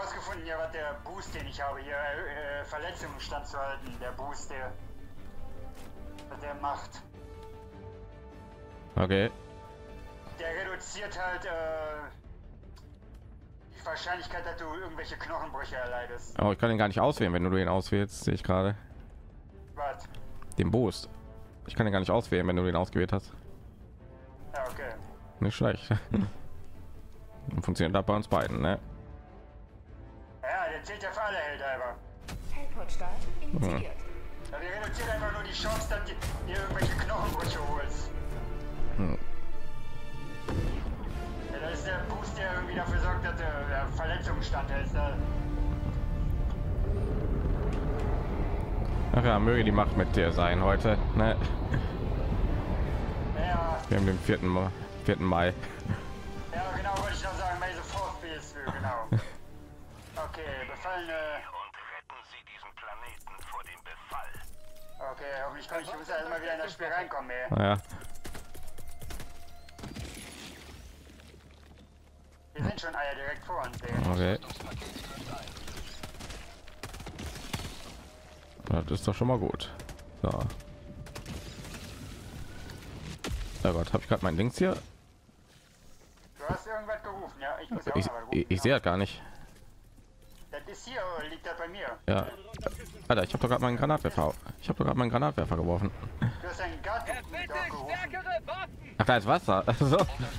herausgefunden, ja, was der Boost, den ich habe, hier Verletzungen standzuhalten, der Boost, was der macht. Okay. Der reduziert halt die Wahrscheinlichkeit, dass du irgendwelche Knochenbrüche erleidest. Aber ich kann den gar nicht auswählen, wenn du den auswählst, sehe ich gerade. Was? Den Boost. Ich kann den gar nicht auswählen, wenn du den ausgewählt hast. Ja, okay. Nicht schlecht. Funktioniert das bei uns beiden, ne? Ja, der zählt ja für alle Helldiver. Teilportstart initiiert. Ja, der reduziert einfach nur die Chance, dass du dir irgendwelche Knochenbrüche holst. Ja, das ist der Boost, der irgendwie dafür sorgt, dass der Verletzungen standhältst. Ach ja, möge die Macht mit dir sein heute, ne? Ja. Wir haben den 4. Mai. Ja, genau, wollte ich noch sagen, May the Fourth be with you, genau. Okay, Befallene. Und retten Sie diesen Planeten vor dem Befall. Okay, hoffentlich kann ich muss ja immer wieder in das Spiel reinkommen, ey. Naja. Wir sind schon Eier direkt vor uns, ey. Okay. Das ist doch schon mal gut. So. Oh Gott, habe ich gerade mein Dings hier? Du hast irgendwas gerufen, ja? Ich muss ja auch mal rufen. Ich sehe das gar nicht. Das ist hier, liegt das bei mir. Ja. Alter, ich habe doch gerade meinen Granatwerfer. Ich habe doch gerade meinen Granatwerfer geworfen. Du hast einen Garten gerufen. Ach, da ist Wasser. Also.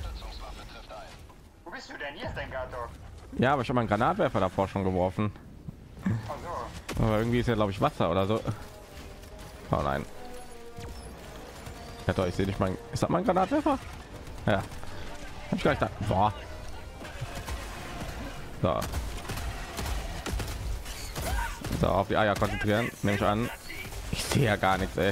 Wo bist du denn? Hier ist dein Garten. Ja, aber ich habe meinen Granatwerfer davor schon geworfen. Ach so. Aber irgendwie ist ja, glaube ich, Wasser oder so. Oh nein. Ja, doch, ich sehe nicht mein. Ist das mein Granatwerfer? Ja. Hab ich gleich da. Boah. So. So, auf die Eier konzentrieren. Nehme ich an. Ich sehe ja gar nichts, ey.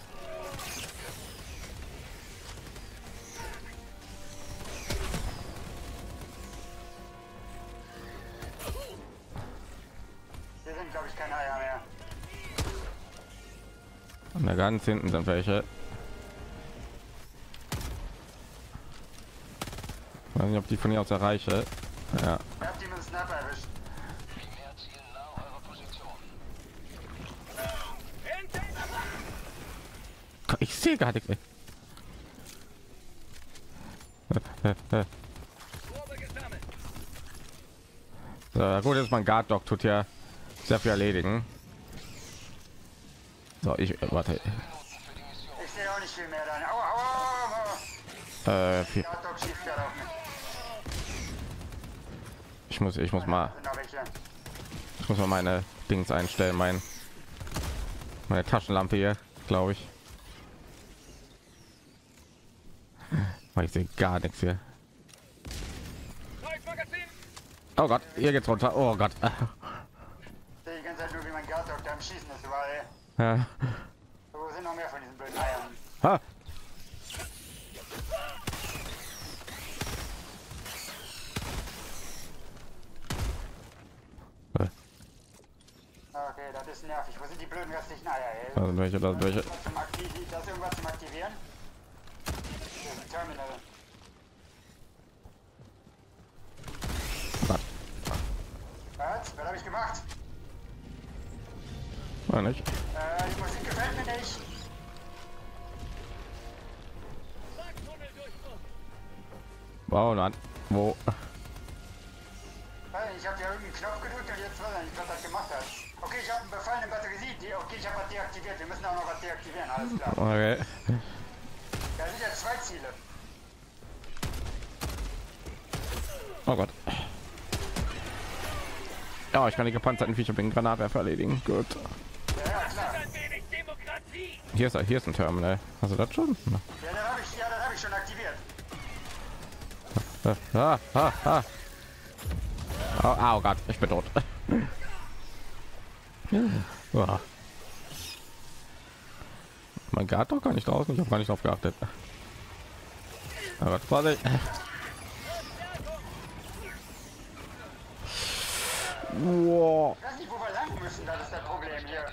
Hier sind, glaube ich, keine Eier mehr. Und da ganz hinten sind welche. Ich weiß nicht, ob ich die von hier aus erreiche. Ja. Ich hab die mit dem Sniper erwischt. Ich sehe gar nichts. So, gut, jetzt mein Guard Dog tut ja sehr viel erledigen. So, ich warte. Ich sehe auch nicht viel mehr dann. Aua, aua, aua. Viel. Garten schießt gerade auf mich. Ich muss mal, Sind noch welche. ich muss mal meine Dings einstellen, meine Taschenlampe hier, glaube ich. Ich sehe gar nichts hier. Oh Gott, hier geht's runter. Oh Gott. Ich sehe die ganze Zeit nur, wie mein Garten da am Schießen ist überall. Ja. Wo sind noch mehr von diesen blöden Eiern? Ha. Okay, das ist nervig. Wo sind die blöden restlichen Eier, ey? Also welche, das welche. Das ist irgendwas zum Aktivieren? Hier ist ein Terminal. Was? Was habe ich gemacht? War nicht. Die Musik gefällt mir nicht. Wow, nein. Wo? Ich habe ja irgendeinen Knopf gedrückt und jetzt weiß ich nicht, was das gemacht hat. Okay, ich habe einen befallenen Batterie. Okay, ich habe was deaktiviert. Wir müssen auch noch was deaktivieren, alles klar. Okay. Da sind ja 2 Ziele. Oh Gott. Ja, ich kann die gepanzerten Viecher mit dem Granatwerfer erledigen. Gut. Ja, klar. Hier ist ein Terminal. Hast du das schon? Ja, das habe ich schon aktiviert. Oh Gott, ich bin tot. Ja. Mein Gart doch gar nicht draußen. Ich habe gar nicht drauf geachtet. Aber quasi. Wow. Ich weiß nicht, wo wir lang müssen. Das ist das Problem hier.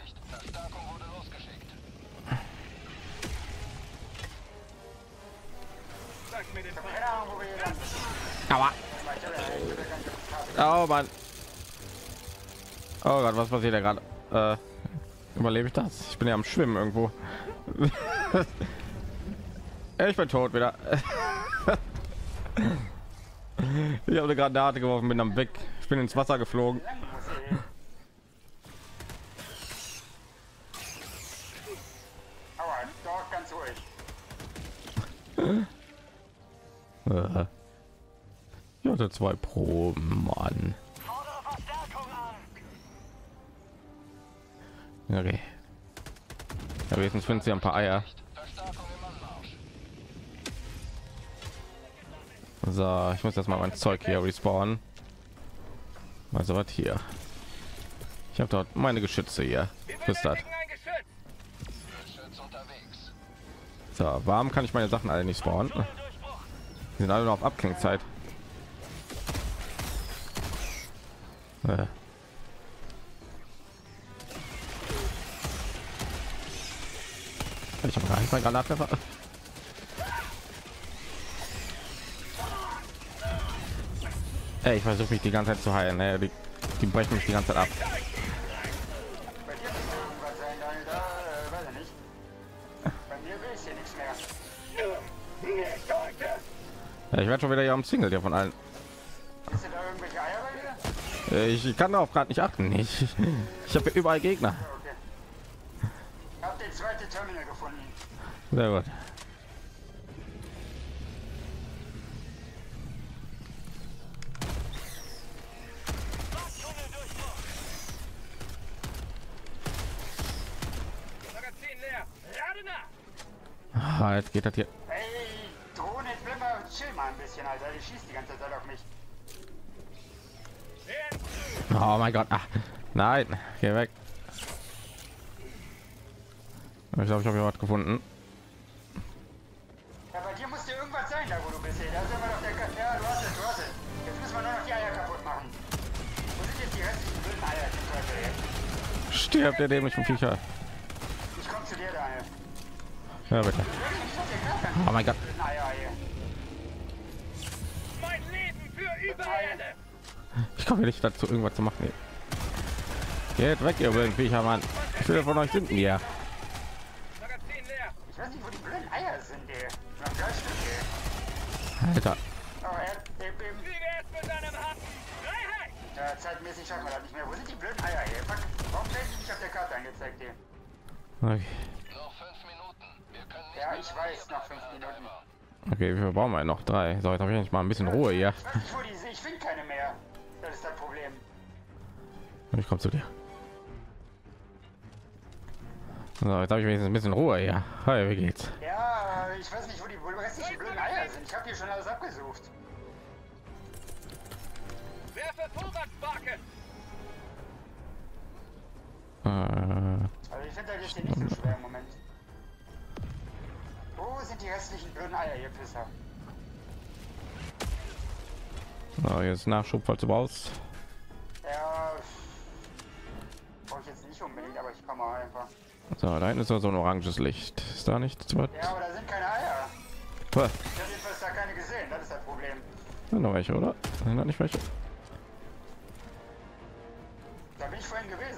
Ich habe keine Ahnung, wo wir hier lang müssen. Aua. Oh Mann. Oh Gott, was passiert da gerade? Überlebe ich das? Ich bin ja am Schwimmen irgendwo. Ich bin tot wieder. Ich habe eine Granate geworfen, bin am Weg. Ich bin ins Wasser geflogen. Lang muss ich. Aua, dort ganz ruhig. Ich hatte 2 Proben, Mann. Fordere Verstärkung an. Okay. Ja, wenigstens finden sie ein paar Eier. Verstärkung im Anmarsch. So, ich muss jetzt mal mein Zeug hier respawnen. Also was hier? Ich habe dort meine Geschütze hier. Was ist das? Geschütz unterwegs. So, warum kann ich meine Sachen alle nicht spawnen? Die sind alle noch auf Abklingzeit. Ich habe gar nicht mein Granatwerfer. Ey, ich versuche mich die ganze Zeit zu heilen. Ne? Die brechen mich die ganze Zeit ab. Bei dir muss irgendwas sein, Daniel, da, weiß ich nicht. Bei mir will ich hier nichts mehr. Ja, ich werde schon wieder hier am Single hier von allen. Ist da irgendwelche Eier bei dir? Ich kann darauf gerade nicht achten. Ich habe überall Gegner. Okay. Hab den zweiten Terminal gefunden. Sehr gut. Magazin leer. Lade nach. Ah, jetzt geht das hier. Ey, Drohne, jetzt bleib mal, chill mal ein bisschen, Alter. Die schießt die ganze Zeit auf mich. Oh mein Gott. Ach, nein, geh weg. Ich glaube, ich habe hier was gefunden. Ja, bei dir muss dir irgendwas sein, da wo du bist. Ey. Da sind wir doch der ja, du hast es, du hast es. Jetzt müssen wir nur noch die Eier kaputt machen. Wo sind jetzt die restlichen blöden Eier? Die Teufel, ey? Stirbt der dämlichen Viecher. Ich komm zu dir, Daniel. Ja, bitte. Ich hab dir gerade ganz Oh mein Gott. blöden Eier hier. Mein Leben für Übererde. Ich komme nicht dazu, irgendwas zu machen. Geht weg, ihr blöden Viecher, Mann. Wie viele von euch sind denn hier? Magazin leer. Ich weiß nicht, wo die blöden Eier sind, ey. Noch 3 Stück, ey. Alter. Oh, Wie wär's mit einem Happen? Freiheit. ja, zeitmäßig schaffen wir das nicht mehr. Wo sind die blöden Eier hier? Fuck, warum werden die nicht auf der Karte angezeigt, ey? Okay, Noch 5 Minuten. Wir können nicht Ja, mehr ich lange weiß, hier noch 5 bleiben, Minuten. Alter. okay, wir brauchen wir noch 3. So, jetzt habe ich nicht mal ein bisschen Ruhe hier. Ich weiß nicht, wo die sind. Ich finde keine mehr. Das ist das Problem. Ich komme zu dir. So, jetzt habe ich wenigstens ein bisschen Ruhe hier. Hi, wie geht's? Ja, ich weiß nicht, wo die restlichen blöden Eier sind. Ich habe hier schon alles abgesucht. Werfe Vorratsbarke. Also ich finde das jetzt hier nicht so schwer im Moment. Wo sind die restlichen blöden Eier, ihr Pisser? So, jetzt Nachschub, falls du brauchst. Ja, brauche ich jetzt nicht unbedingt, aber ich komme einfach. So, da hinten ist so ein oranges Licht. Ist da nichts? Was? Ja, aber da sind keine Eier. Was? Ich habe jedenfalls da keine gesehen. Das ist das Problem. Sind noch welche, oder? Sind da nicht welche? Da bin ich vorhin gewesen.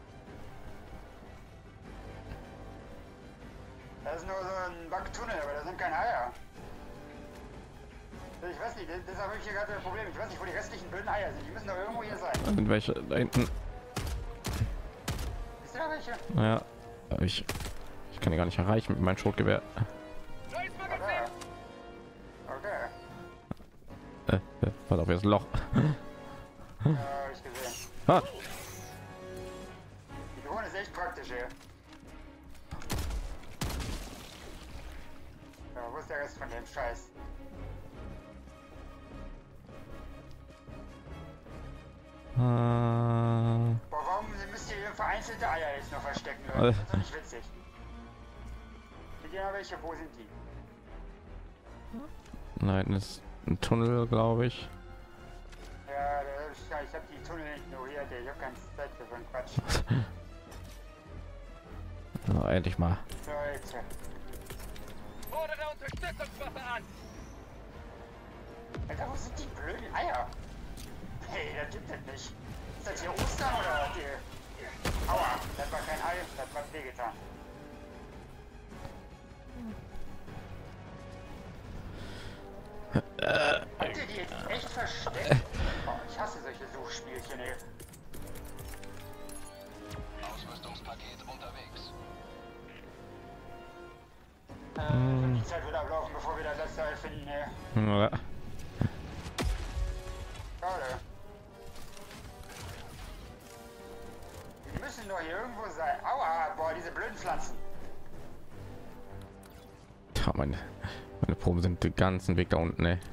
Da ist nur so ein Backtunnel, aber da sind keine Eier. Ich weiß nicht, das habe ich hier gerade das Problem. Ich weiß nicht, wo die restlichen blöden Eier sind. Die müssen doch irgendwo hier sein. Da sind welche da hinten. Ist da welche? Naja, ich kann die gar nicht erreichen mit meinem Schrotgewehr. Neues Da. Magazin. Okay. Pass auf, hier ist ein Loch. Ja, hab ich gesehen. Ah, Die Drohne ist echt praktisch hier. So, wo ist der Rest von dem Scheiß? Boah, warum müsst ihr hier vereinzelte Eier jetzt noch verstecken, Leute? Das ist doch nicht witzig. Seht ihr noch welche? Wo sind die? nein, ist ein Tunnel, glaube ich. Ja, ich hab die Tunnel ignoriert, ey. Ich hab keine Zeit für so einen Quatsch. So, endlich mal. Leute. Fordere Unterstützungswaffe an. Alter, wo sind die blöden Eier? Hey, das gibt es nicht. Ist das hier Ostern oder was hier? müssen doch hier irgendwo sein. Aua, boah, diese blöden Pflanzen. Ja, meine Proben sind den ganzen Weg da unten, ey.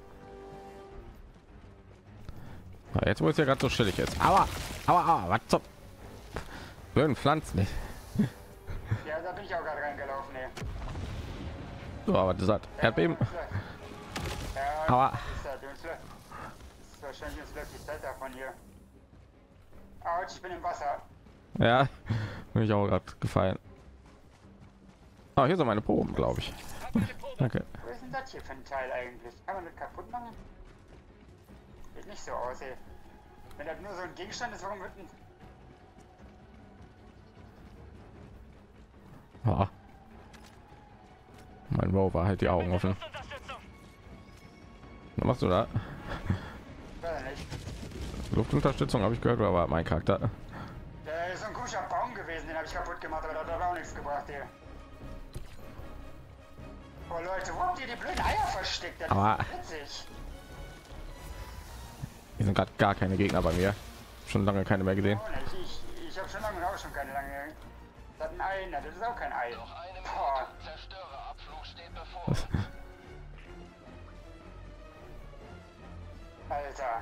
Ah, jetzt wo es ja gerade so chillig ist. Aua, aua, was zum blöden Pflanzen. Ja, da bin ich auch gerade reingelaufen, ey. So, aber das hat Erdbeben. Ja, Aua. das ist wahrscheinlich das wirklich Wetter von hier. Autsch, ich bin im Wasser. Ja, bin ich auch gerade gefallen. Ah, hier sind meine Proben, glaube ich. Okay. Wo ist denn das hier für ein Teil eigentlich? Kann man das kaputt machen? Sieht nicht so aus, ey. Wenn das nur so ein Gegenstand ist, warum wird denn... Ah. Mein Rover halt die Augen offen. Was machst du da? Weiß nicht. Luftunterstützung habe ich gehört, aber war mein Charakter. Der ist so ein komischer Baum gewesen, den habe ich kaputt gemacht, aber das hat auch nichts gebracht, ey. Oh Leute, wo habt ihr die blöden Eier versteckt? Das Aber ist witzig. hier sind gerade gar keine Gegner bei mir. Schon lange keine mehr gesehen. Oh, nicht. Ich habe schon lange auch schon keine lange. Das ist ein Ei, na, das ist auch kein Ei. Boah. Zerstörerabflug steht bevor. Alter.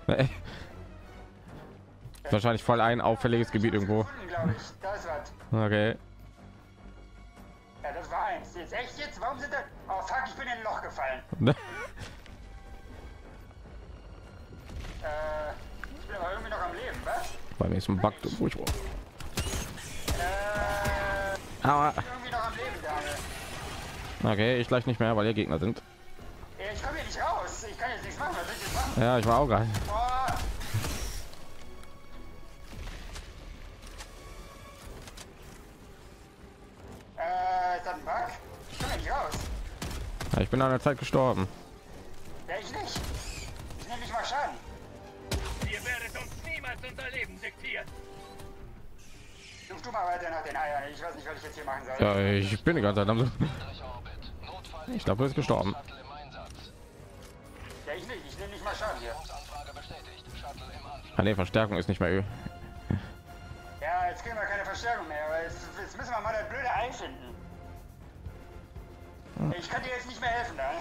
Wahrscheinlich voll ein auffälliges Gebiet irgendwo. Glaube ich. Da ist was. Okay. Ja, das war eins. Jetzt echt jetzt? Warum sind das? Oh fuck, ich bin in ein Loch gefallen. Ich bin aber irgendwie noch am Leben, was? Bei mir ist ein Bug, wo ich irgendwie aber noch am Leben, Daniel. okay, ich gleich nicht mehr, weil hier Gegner sind. Ich komme hier nicht raus. Ich kann jetzt nichts machen. Was soll ich jetzt machen? Ja, ich war auch gerade. Boah. Ist das ein Bug? Ich komme hier nicht raus. Ja, ich bin an der Zeit gestorben. Ja, ich nicht. Ich nehme nicht mal Schaden. Ihr werdet uns niemals unser Leben diktieren. Such du mal weiter nach den Eiern. Ich weiß nicht, was ich jetzt hier machen soll. Ja, ich bin die ganze Zeit am Orbit. Notfall. Ich glaube, du bist gestorben. Shuttle im Einsatz. Ja, ich nicht. Ich nehme nicht mal Schaden hier. Anfrage bestätigt. Shuttle im Anflug. Ah, nee, Verstärkung ist nicht mehr Ö. Ja, jetzt kriegen wir keine Verstärkung mehr. Aber jetzt müssen wir mal das blöde Ei finden. Ich kann dir jetzt nicht mehr helfen, ne?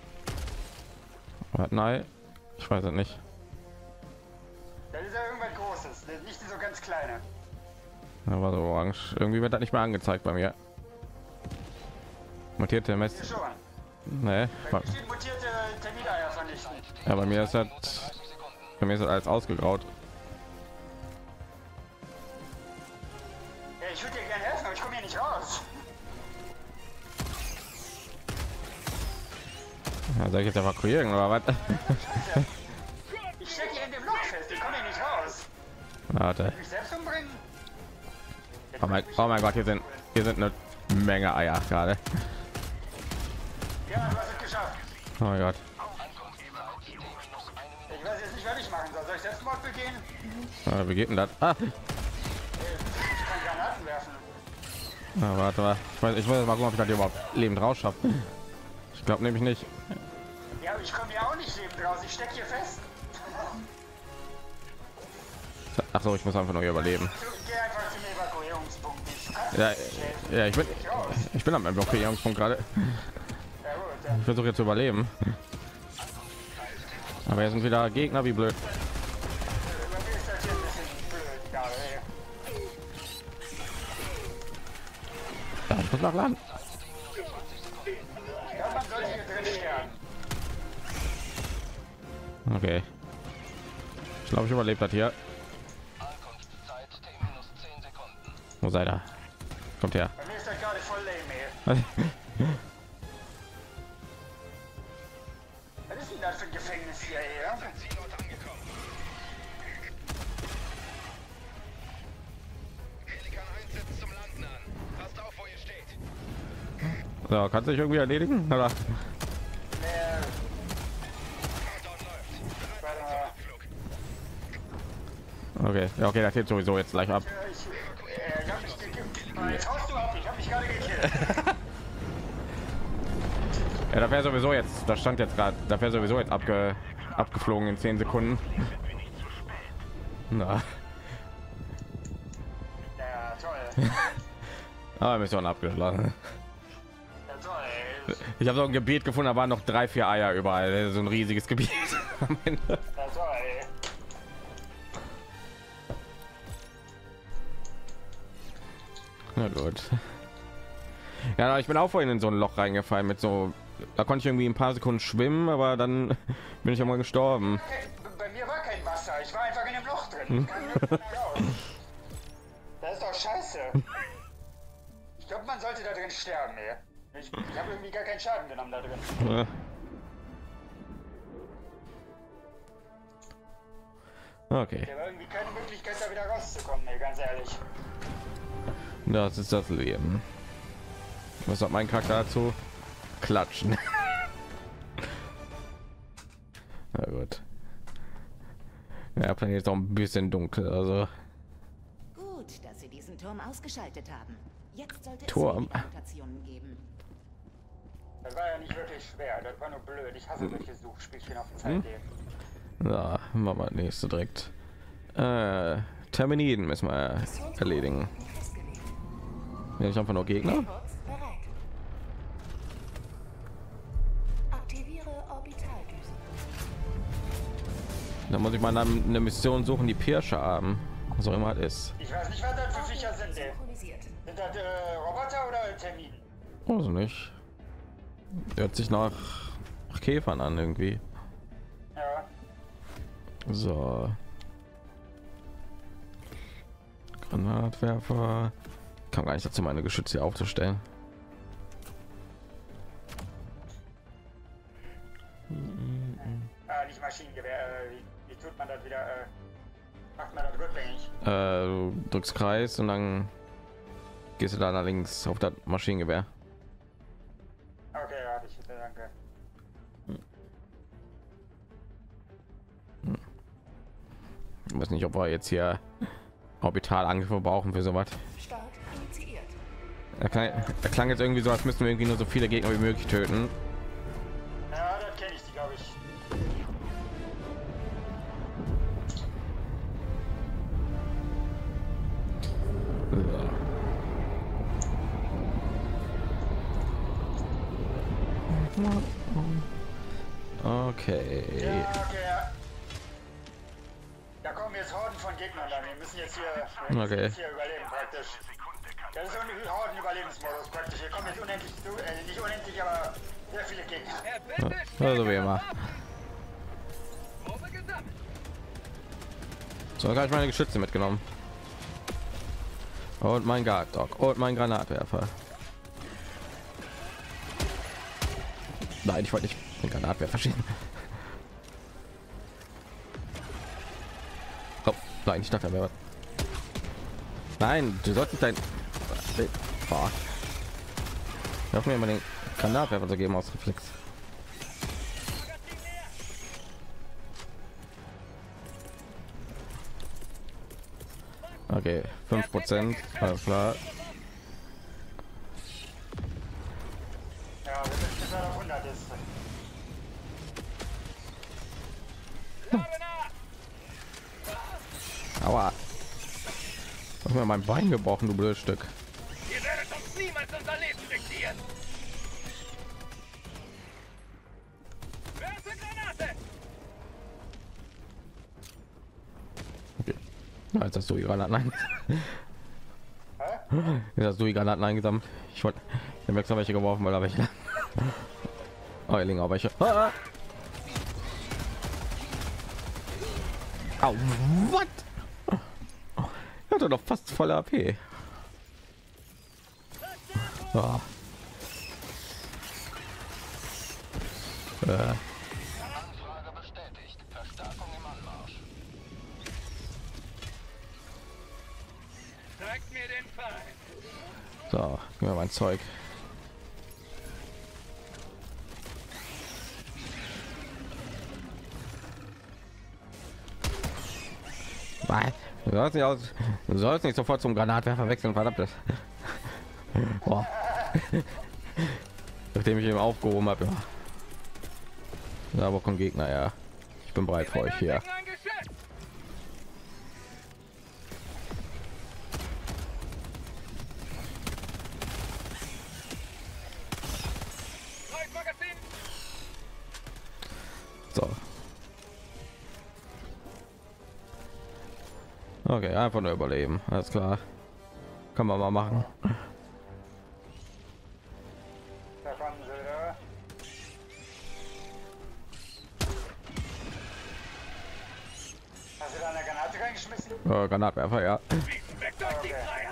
Nein, ich weiß es nicht. Das ist ja irgendwas Großes. Das ist nicht so ganz kleine. Da war so orange. Irgendwie wird das nicht mehr angezeigt bei mir. Mutierte Hier Mess. schon. Nee, Hier steht mutierte Termiteier vernichten. ja, bei mir ist das alles ausgegraut. Ja, ich würde dir gerne helfen, aber ich komme hier nicht raus. Ja, soll ich jetzt evakuieren oder was? Ich stecke hier in dem Loch fest. Ich komme hier nicht raus. Warte. Mich selbst umbringen? Oh mein Gott, hier sind eine Menge Eier gerade. Ja, du hast es geschafft. Oh mein Gott. Ich weiß jetzt nicht, was ich machen soll. Soll ich Selbstmord begehen? Wie geht denn das? Ah, Ich kann Granaten werfen. warte mal. Ich weiß mal gucken, ob ich das hier überhaupt lebend raus schaffe. Ich glaube nämlich nicht. Ja, aber ich komme hier auch nicht lebend raus. Ich stecke hier fest. Ach so, ich muss einfach nur hier überleben. Geh einfach zum Evakuierungspunkt. Du kannst Ja, nicht helfen. ja, Nicht raus. ich bin am Blockierungspunkt gerade. Ja, gut, dann. Ich versuche jetzt zu überleben. Aber hier sind wieder Gegner, wie blöd. Bei mir ist das hier ein bisschen blöd, gerade, ey. Ja, ich muss nach Land. Ja, man sollte hier drin sterben. Okay. Ich glaube, ich überlebt das hier. Ankunftszeit T-10 Sekunden. Wo seid ihr? Kommt her. Bei mir ist das gerade voll lame, ey. Was ist denn das für ein Gefängnis hier, ey? Ja? Zielort angekommen. Pelikan 1 setzt zum Landen an. Passt auf, wo ihr steht. So, kannst du dich irgendwie erledigen? Oder? Countdown läuft. Warte mal. Abflug. Okay, ja, okay, das geht sowieso jetzt gleich ab. Ich hab mich gekillt. Jetzt haust du ab, ich hab mich gerade gekillt. Ja, da wäre sowieso jetzt, da stand jetzt gerade, da wäre sowieso jetzt abgeflogen in 10 Sekunden. Na. Aber Mission abgeschlossen. Ja, toll, ey. Ich habe so ein Gebiet gefunden, da waren noch 3-4 Eier überall. So ein riesiges Gebiet am Ende. Ja, toll, ey. Na gut. Ja, ich bin auch vorhin in so ein Loch reingefallen mit so. Da konnte ich irgendwie ein paar Sekunden schwimmen, aber dann bin ich einmal gestorben. Bei mir war kein Wasser, ich war einfach in dem Loch drin. Ich kam nicht mehr raus. Das ist doch scheiße. Ich glaube, man sollte da drin sterben, ey. Ich habe irgendwie gar keinen Schaden genommen da drin. Ja. Okay, Der war irgendwie keine Möglichkeit, da wieder rauszukommen, ey, ganz ehrlich. das ist das Leben. Was hat mein Charakter dazu? Klatschen. Na gut. Ja, Planet ist auch ein bisschen dunkel, also Gut, dass Sie diesen Turm ausgeschaltet haben. Jetzt sollte es Turm. weniger Mutationen geben. Das war ja nicht wirklich schwer, das war nur blöd. Ich hasse solche Suchspielchen auf dem Zeit. ja, machen wir nächste direkt. Terminiden müssen wir erledigen. Festgelegt. Ja, ich einfach nur Gegner. Kurz bereit. Aktiviere Orbitaldüse. Da muss ich mal eine Mission suchen, die Pirsche haben. Was auch immer das ist. Ich weiß nicht, was das für Viecher sind, ey. Synchronisiert. Sind das Roboter oder Termiten? Also nicht. Hört sich nach Käfern an irgendwie. Ja. So. Granatwerfer. Kann gar nicht dazu, meine Geschütze hier aufzustellen. Nicht Maschinengewehr. Wie tut man das wieder? Macht man das rückgängig? Du drückst Kreis und dann gehst du da nach links auf das Maschinengewehr. Okay, ja, hab ich. Danke. Ich weiß nicht, ob wir jetzt hier Orbitalangriffe brauchen für sowas. Start initiiert. Er klang jetzt irgendwie so, als müssten wir irgendwie nur so viele Gegner wie möglich töten. Ja, das kenne ich, die glaube ich. Okay. Ja, okay, ja. Da kommen jetzt Horden von Gegnern dann. Wir müssen jetzt Okay. jetzt hier überleben praktisch. Das ist so ein Horden-Überlebensmodus praktisch. Hier kommen jetzt unendlich, nicht unendlich, aber sehr viele Gegner. Also wie immer. So, habe ich meine Geschütze mitgenommen. Und mein Guard Dog und mein Granatwerfer. Nein, ich wollte nicht den Granatwerfer schießen. Oh, nein, ich dachte, er wäre was. Nein, du solltest dein. Boah. Ich hoffe mir mal den Granatwerfer zu geben aus Reflex. Okay, 5%, alles klar. Ja, wir müssen bis auf 100 ist. Aua. Hast mir mein Bein gebrochen, du blödes Stück. Ihr werdet uns niemals unser Leben diktieren. Werfe Granate! Okay. Ja, jetzt hast du die Granaten jetzt hast du die Granaten eingesammelt. Ich wollte extra welche geworfen, weil da welche. Oh, hier liegen auch welche. Ah! Au, what? Er hatte doch fast volle AP. Oh. Anfrage bestätigt. Verstärkung im Anmarsch. Zeigt mir den Feind. So, gib mir mein Zeug. Was? Du sollst nicht sofort zum Granatwerfer wechseln, verdammt. Boah. Nachdem ich ihn aufgehoben habe, ja. Da wo kommt Gegner, ja. Ich bin bereit für euch hier. Okay, einfach nur überleben. Alles klar. Kann man mal machen. Da kommen sie, oder? Hast du da eine Granate reingeschmissen? Granatwerfer, ja. Okay.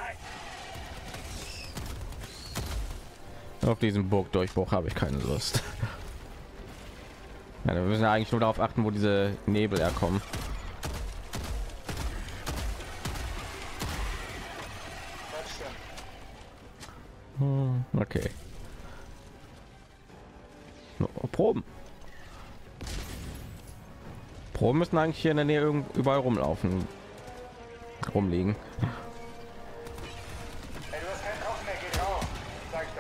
Auf diesen Burgdurchbruch habe ich keine Lust. Ja, wir müssen ja eigentlich nur darauf achten, wo diese Nebel herkommen. Das stimmt. Okay. Proben. Proben müssen eigentlich hier in der Nähe überall rumlaufen, rumliegen. Ey, du hast keinen Kopf mehr, geh drauf. Sag ich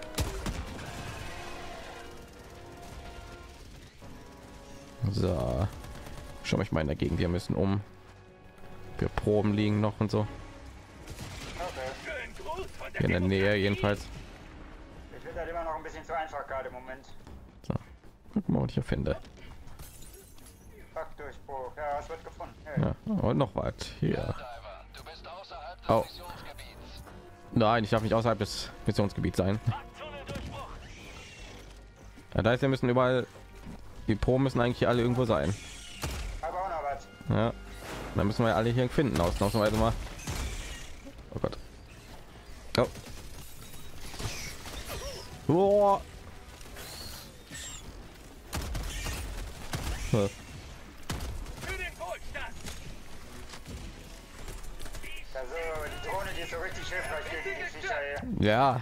doch. So, schau mich mal in der Gegend hier müssen um. Wir Proben liegen noch und so. Okay. Hier in der Nähe jedenfalls. Ich finde das immer noch ein bisschen zu einfach gerade im Moment. So, guck mal, was ich hier finde. Backdurchbruch. Ja, es wird gefunden. Ja. Ja, und noch was hier. Du bist außerhalb des Oh. Missionsgebiets. Nein, ich darf nicht außerhalb des Missionsgebiets sein. Ja, da ist, wir müssen überall. Die Proben müssen eigentlich alle irgendwo sein. Aber auch noch was. Ja, dann müssen wir alle hier finden, ausnahmsweise mal. Oh Gott. Oh. Oh. Für den Wohlstand. Also, die Drohne, die ist so richtig hilfreich gegen die Viecher hier. Ja.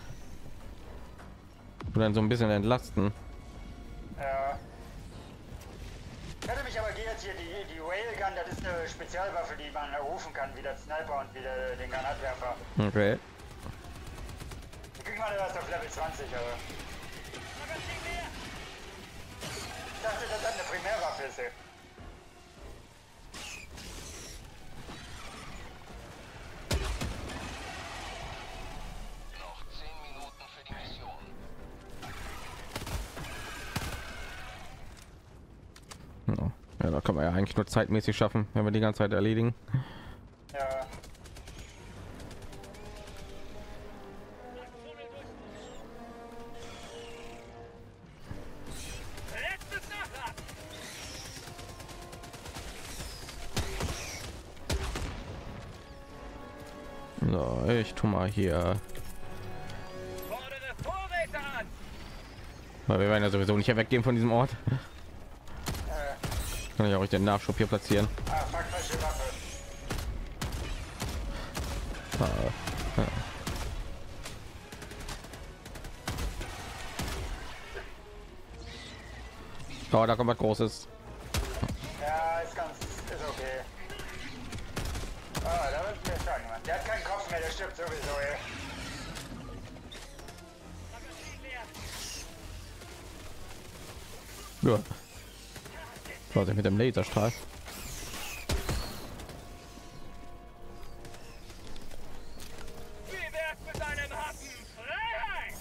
Und dann so ein bisschen entlasten. Ja. Ich hatte mich aber geirrt hier, die Railgun, das ist eine Spezialwaffe, die man rufen kann, wie der Sniper und wie den Granatwerfer. Okay. Die kriegt man erst auf Level 20, aber. Ich dachte, dass das eine Primärwaffe ist. Ey. Noch 10 Minuten für die Mission. Ja, da kann man ja eigentlich nur zeitmäßig schaffen, wenn wir die ganze Zeit erledigen. Ja. Letztes Nachladen. So, ich tu mal hier, Fordere Vorräte an. weil wir werden ja sowieso nicht weggehen von diesem Ort. Kann ich auch den Nachschub hier platzieren. Ah, fuck, falsche Waffe. Oh, da kommt was Großes. Ja, ist okay. Ah, da wird mir Schaden gemacht. Der hat keinen Kopf mehr, der stirbt sowieso, ey. Ja. Was ist mit dem Laserstrahl? Wie wär's mit einem Happen? Freiheit!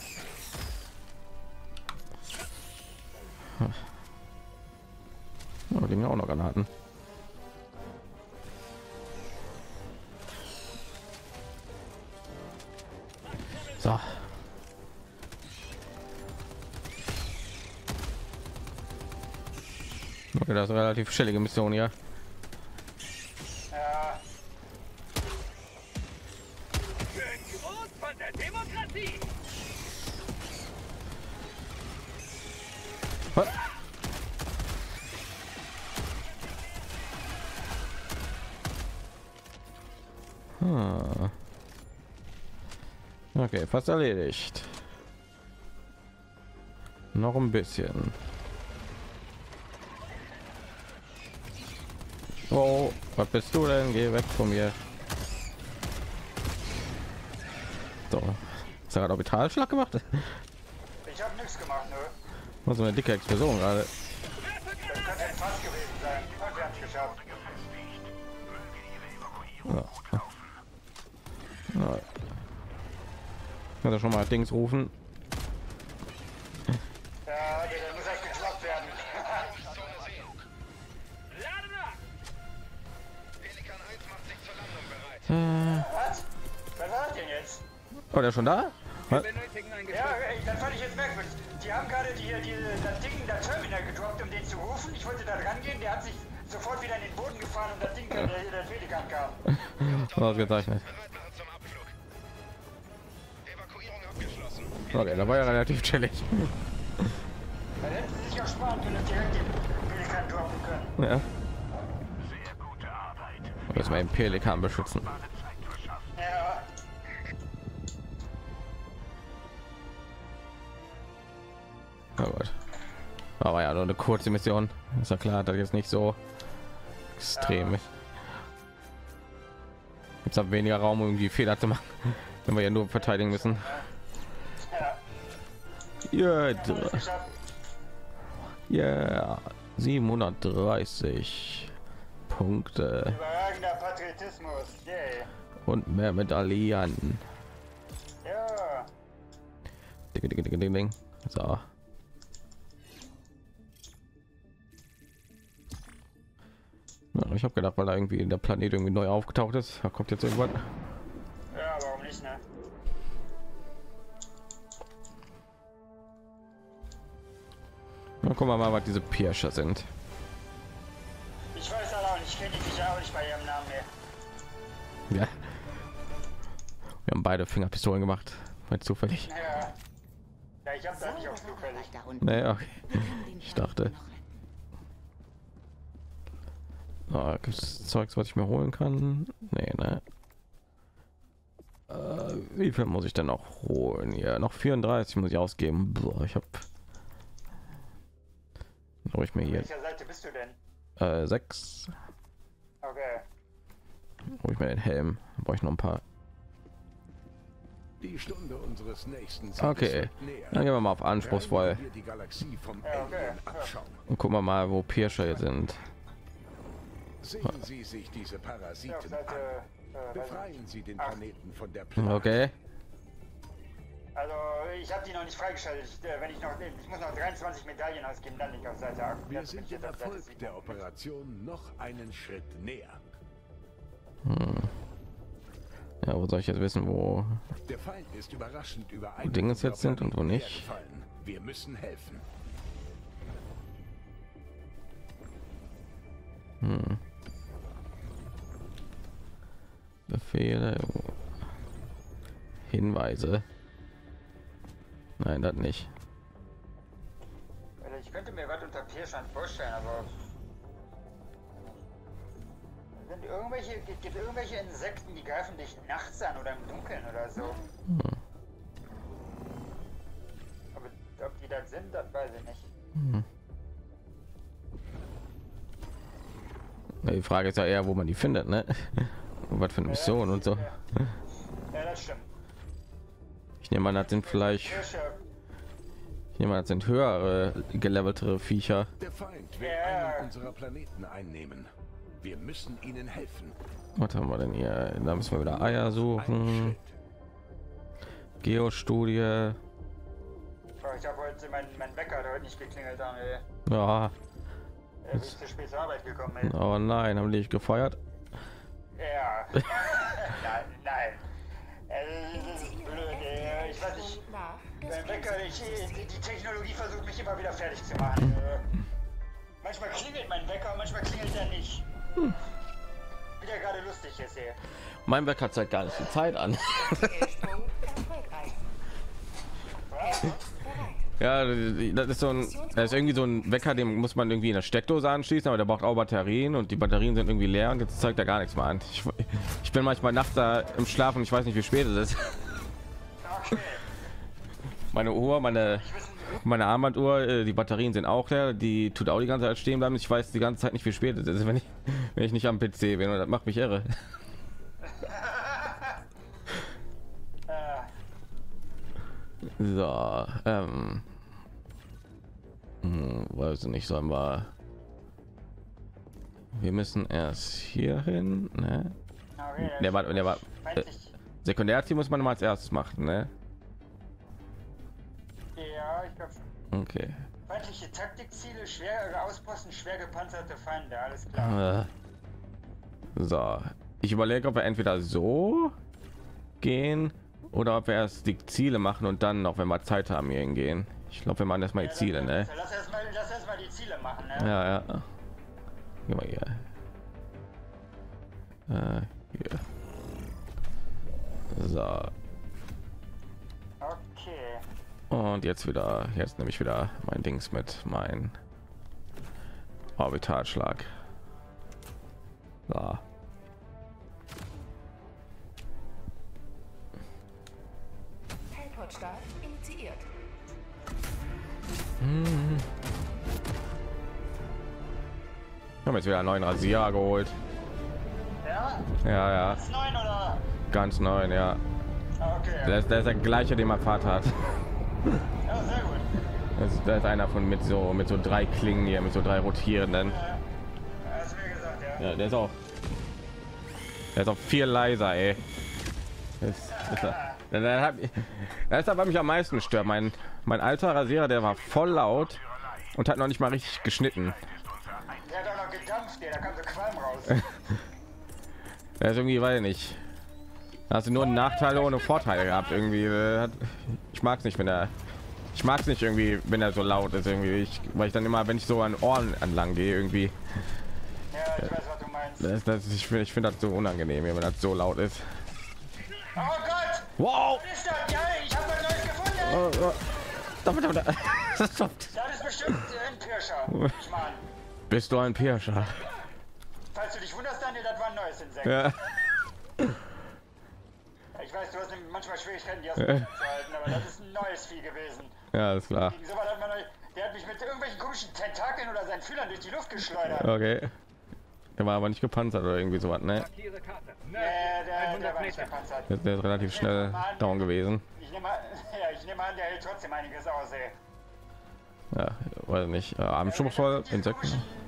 Oh, liegen auch noch Granaten. So. Okay, das ist eine relativ chillige Mission hier. Ja, Schön groß von der Demokratie. Was? Okay, fast erledigt. Noch ein bisschen. Oh, was bist du denn? Geh weg von mir. So, ist er gerade Orbitalschlag gemacht? ich hab nichts gemacht, ne? Was so eine dicke Explosion gerade. Das könnte ein Fass gewesen sein. Und wir haben's geschafft. Ja. Kann er schon mal Dings rufen? Ja, der muss erst geklappt werden. Lade nach. Pelikan 1 macht sich jetzt. Oh, der ist schon da? Wir Was? benötigen ein Ja, das fand ich jetzt merkwürdig. Die haben gerade das Ding, das Terminal gedroppt, um den zu rufen. Ich wollte da dran gehen, der hat sich sofort wieder in den Boden gefahren und das Ding, der Pelikan kam. Ausgezeichnet. Bereit machen zum Abflug. Evakuierung abgeschlossen. Okay, da war ja relativ chillig. Dann hätten sie sich auch sparen können und direkt den Pelikan droppen können. Ja. Sehr gute Arbeit. Müssen wir den Pelikan beschützen. Wahre Zeit verschaffen. Ja. Oh Gott. Aber ja, nur eine kurze Mission. Ist ja klar, dass jetzt nicht so extrem ist. Jetzt haben weniger Raum, um irgendwie Fehler zu machen, wenn wir ja nur verteidigen müssen. Ja. Ja, Haben wir es geschafft. ja, 730 Punkte Überragender Patriotismus. Yay. und mehr Medaillen. Ja. Ding, ding, ding, ding, ding. So. Ja, ich habe gedacht, weil da irgendwie der Planet irgendwie neu aufgetaucht ist, da kommt jetzt irgendwann. Ja, warum nicht, ne? Na, gucken wir mal, was diese Pirscher sind. Ich weiß aber auch nicht, ich kenne die sicher auch nicht bei ihrem Namen mehr. Ja. Wir haben beide Fingerpistolen gemacht, weil zufällig. Ja. Ja, ich hab da nicht auch So, zufällig. da unten. Nee, okay. Wir können den Ich dachte. noch retten. Gibt es Zeugs, was ich mir holen kann? Nee, ne? Wie viel muss ich denn noch holen? Ja, noch 34 muss ich ausgeben. Boah, ich habe. Hol ich mir hier Welcher Seite bist du denn? 6. Okay. Hol ich mir den Helm. Dann brauche ich noch ein paar. Die Stunde unseres nächsten Sieges Okay, rückt näher. dann gehen wir mal auf anspruchsvoll Reinigen wir die Galaxie vom Ja, okay. Alien anschauen. und gucken wir mal, wo Pirscher jetzt sind. Sehen Sie sich diese Ja, auf Parasiten an. Seite. weiß Befreien Sie den Ach. Planeten von der Plage. Okay. nicht. Also, ich habe die noch nicht freigeschaltet. Ich muss noch 23 Medaillen ausgeben, dann nicht auf Seite 8. Wir Jetzt bin sind ich dem jetzt auf Seite Erfolg 7. der Operation noch einen Schritt näher. Ja, wo soll ich jetzt wissen, wo Der Feind ist überraschend über Dinge jetzt sind und wo nicht? hergefallen. Wir müssen helfen. Befehle, Hinweise? Nein, das nicht. Also, ich könnte mir was unter Pirschern vorstellen, aber. Gibt es irgendwelche Insekten, die greifen dich nachts an oder im Dunkeln oder so? Aber ob die das sind, das weiß ich nicht. Ja, die Frage ist ja eher, wo man die findet, ne? Und was für eine Mission und so. Ja, das stimmt. Ich nehme an, das sind vielleicht, Pirsche, ich nehme an, das sind höhere, geleveltere Viecher. Der Feind will Ja. einen unserer Planeten einnehmen. Wir müssen ihnen helfen. Was haben wir denn hier? Da müssen wir wieder Eier Ein suchen. Schritt. Geostudie. ich habe heute, mein Wecker hat heute nicht geklingelt, ey. Ja. Bin ich zu spät zur Arbeit gekommen, ey. Oh nein, haben die dich gefeuert? Ja. Nein, nein. Das ist blöd, ey. Ich weiß nicht. Mein Wecker, die Technologie versucht mich immer wieder fertig zu machen. Manchmal klingelt mein Wecker, manchmal klingelt er nicht. Wie der gerade lustig ist, ey. Mein Wecker zeigt gar nicht die Zeit an. Ja, das ist so ein, das ist irgendwie so ein Wecker, den muss man irgendwie in der Steckdose anschließen, aber der braucht auch Batterien und die Batterien sind irgendwie leer und jetzt zeigt er gar nichts mehr an. Ich bin manchmal nachts da im Schlaf und ich weiß nicht, wie spät es ist. Okay. Meine Uhr, meine Armbanduhr, die Batterien sind auch leer, die tut auch die ganze Zeit stehen bleiben. Ich weiß die ganze Zeit nicht, wie spät es ist, wenn ich nicht am PC bin, und das macht mich irre. So, weiß nicht, sollen wir müssen erst hier hin, ne? Okay, Der war feindlich. Sekundärziel muss man immer als erstes machen, ne? Ja, ich glaube. Okay. Feindliche Taktikziele, schwere Ausposten, schwer gepanzerte Feinde, alles klar. So, ich überlege, ob wir entweder so gehen Oder ob wir erst die Ziele machen und dann noch, wenn wir Zeit haben, hier hingehen. Ich glaube, wir machen erstmal die Ziele, ne? Lass erst mal die Ziele machen, ne? Ja, ja. Geh mal hier. Hier. So. Okay. Und jetzt nehme ich wieder mein Dings mit, mein Orbitalschlag. So. Teleportstart initiiert. Ich habe jetzt wieder einen neuen Rasierer geholt. Ja? Ja, ja, Ist 9 oder? ganz neu, ja. Okay. Der ist der gleiche, den mein Vater hat. Ja, sehr gut. Das ist einer von mit so 3 Klingen hier, mit so 3 rotierenden. Hast du mir gesagt, ja? Ja, der ist auch viel leiser, ey. Das ist aber mich am meisten stört. Mein alter Rasierer, der war voll laut und hat noch nicht mal richtig geschnitten. Der hat auch noch gedampft, da kam so Qualm raus. Der ist irgendwie, weiß ich nicht. Da hast du nur Nachteile ohne Vorteile gehabt irgendwie. Ich mag es nicht, wenn er so laut ist irgendwie. Weil ich dann immer, wenn ich so an Ohren entlang gehe irgendwie. Ja, ich weiß, was du meinst. Ich finde das so unangenehm, wenn das so laut ist. Oh Gott! Wow! Was ist das? Ja, ich habe was Neues gefunden! Das ist bestimmt ein Pirscher. Ich meine, Bist du ein Pirscher? falls du dich wunderst, Daniel, das war ein neues Insekt. Ja. Ich weiß, du hast manchmal Schwierigkeiten, die aus dem Mund zu halten, aber das ist ein neues Vieh gewesen. Ja, ist klar. Gegen sowas hat man noch, der hat mich mit irgendwelchen komischen Tentakeln oder seinen Fühlern durch die Luft geschleudert. Okay. Der war aber nicht gepanzert oder irgendwie sowas, ne? Der war nicht gepanzert. Der ist relativ schnell down gewesen. Ich nehme an, der hält trotzdem einiges aus, ey. Ja, weiß nicht. Abendschubsvoll, Insekten.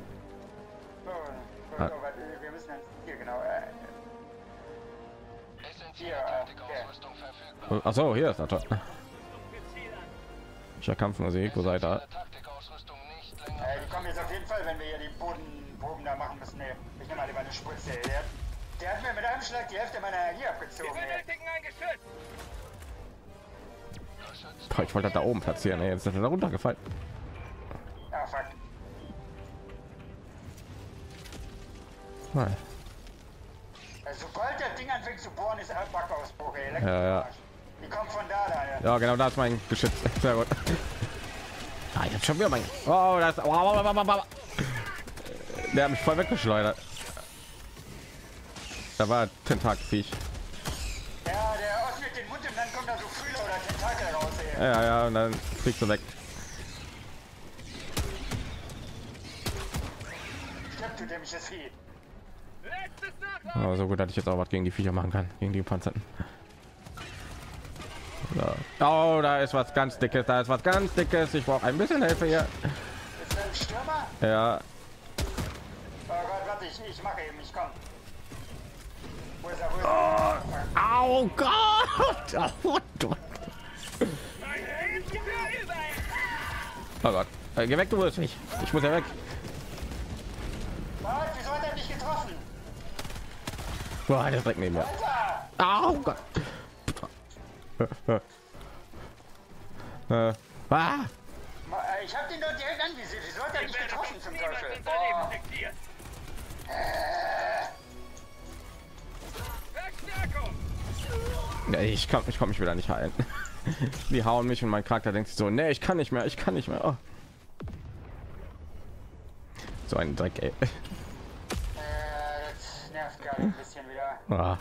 Wir müssen dann hier genau. Hier, Ach so, hier ist das. Ich Kampfmusik, wo seid ihr? die kommen jetzt auf jeden Fall, wenn wir hier die Bodenproben da machen müssen. Nee, ich nehme mal lieber eine Spritze. Der hat mir mit einem Schlag die Hälfte meiner Energie abgezogen. Boah, ich wollte das da oben platzieren, ey. Jetzt ist er da runtergefallen. Ah, fuck. Nein. Also, sobald das Ding anfängt zu bohren, ist ein Backausbruch, ey. Ja. Die kommt von da. Ja, genau, da ist mein Geschütz. Sehr gut. Ah, ich hab schon wieder mein. Oh, das. Der hat mich voll weggeschleudert. Da war Tentakelviech. Ja, der öffnet den Mund und dann kommt da so Fühler oder Tentakel raus, ey. Ja, und dann fliegst du weg. Stimmt, du dämliches Vieh. Aber so gut, dass ich jetzt auch was gegen die Viecher machen kann, gegen die Gepanzerten. So. Oh, da ist was ganz Dickes, Ich brauche ein bisschen Hilfe hier. Ist das ein Stürmer? Ja, Oh Gott, warte, ich mache eben, ich komm. Wo ist er? oh Gott! Oh Gott, geh weg, du wirst mich. Ich muss ja weg. Was? Wieso hat er nicht getroffen? Boah, der ist direkt neben mir. Alter! Oh Gott. Ich hab den dort direkt anvisiert. Wieso hat er nicht getroffen zum Teufel? Ja, ich komm mich wieder nicht heilen. Die hauen mich und mein Charakter denkt sich so, nee, ich kann nicht mehr. Oh. So ein Dreck, ey. Das nervt gerade ein bisschen wieder. Ah.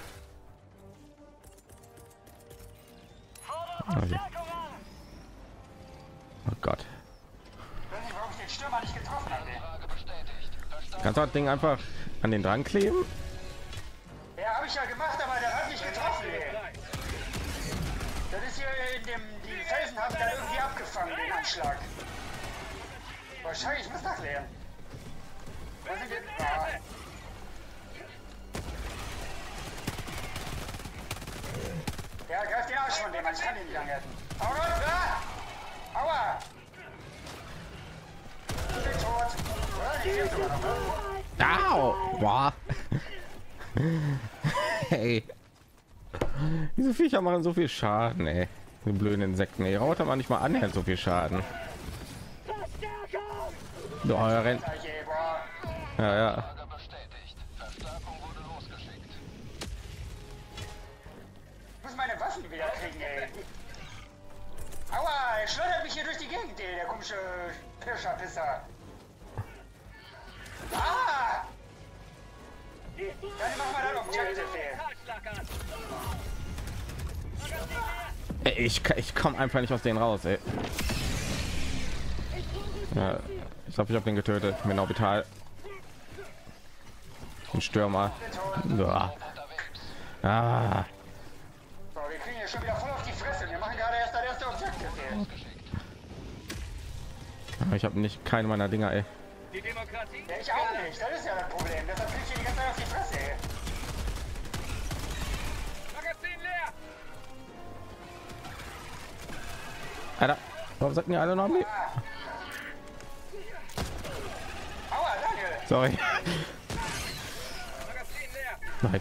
Okay. Oh Gott. Ich weiß nicht, warum ich den Stürmer nicht getroffen habe. Kannst du das Ding einfach an den dran kleben? Ja, habe ich ja gemacht, aber der hat nicht getroffen, ey. Das ist hier in dem... Die Felsen haben da irgendwie abgefangen, den Anschlag. Wahrscheinlich, ich muss nachleeren. Was sind denn... Ah. Ja, greif den Arsch von dem, ich kann den nicht anhalten. Oh Gott, ah! Aua! Ich bin tot. Oder? Die lebt sogar noch, ne? Au! Boah. Hey. Diese Viecher machen so viel Schaden, ey. Die blöden Insekten, ey. Rauter man nicht mal annähernd so viel Schaden. Du, rennt. Ja, ja. Lager bestätigt. Verstärkung wurde losgeschickt. Ich muss meine Waffen wieder kriegen, ey. Aua, er schleudert mich hier durch die Gegend, ey, der komische Pirscher-Pisser. Ah! Dann machen wir dann Objective, ey. Ey, ich komme einfach nicht aus denen raus, ey. Ja, ich glaube, ich habe den getötet. Mit Orbital. Ein Stürmer. Ja. Ah. So, wir kriegen hier schon wieder voll auf die Fresse. Wir machen gerade erst das erste Objective, ey. Ich habe nicht keine meiner Dinger, ey. Ja, ich auch nicht. Das ist ja das Problem. Deshalb krieg ich hier die ganze Zeit auf die Fresse, ey. Alter, warum sagten ihr alle noch nicht? Aua, danke. Sorry. Nein.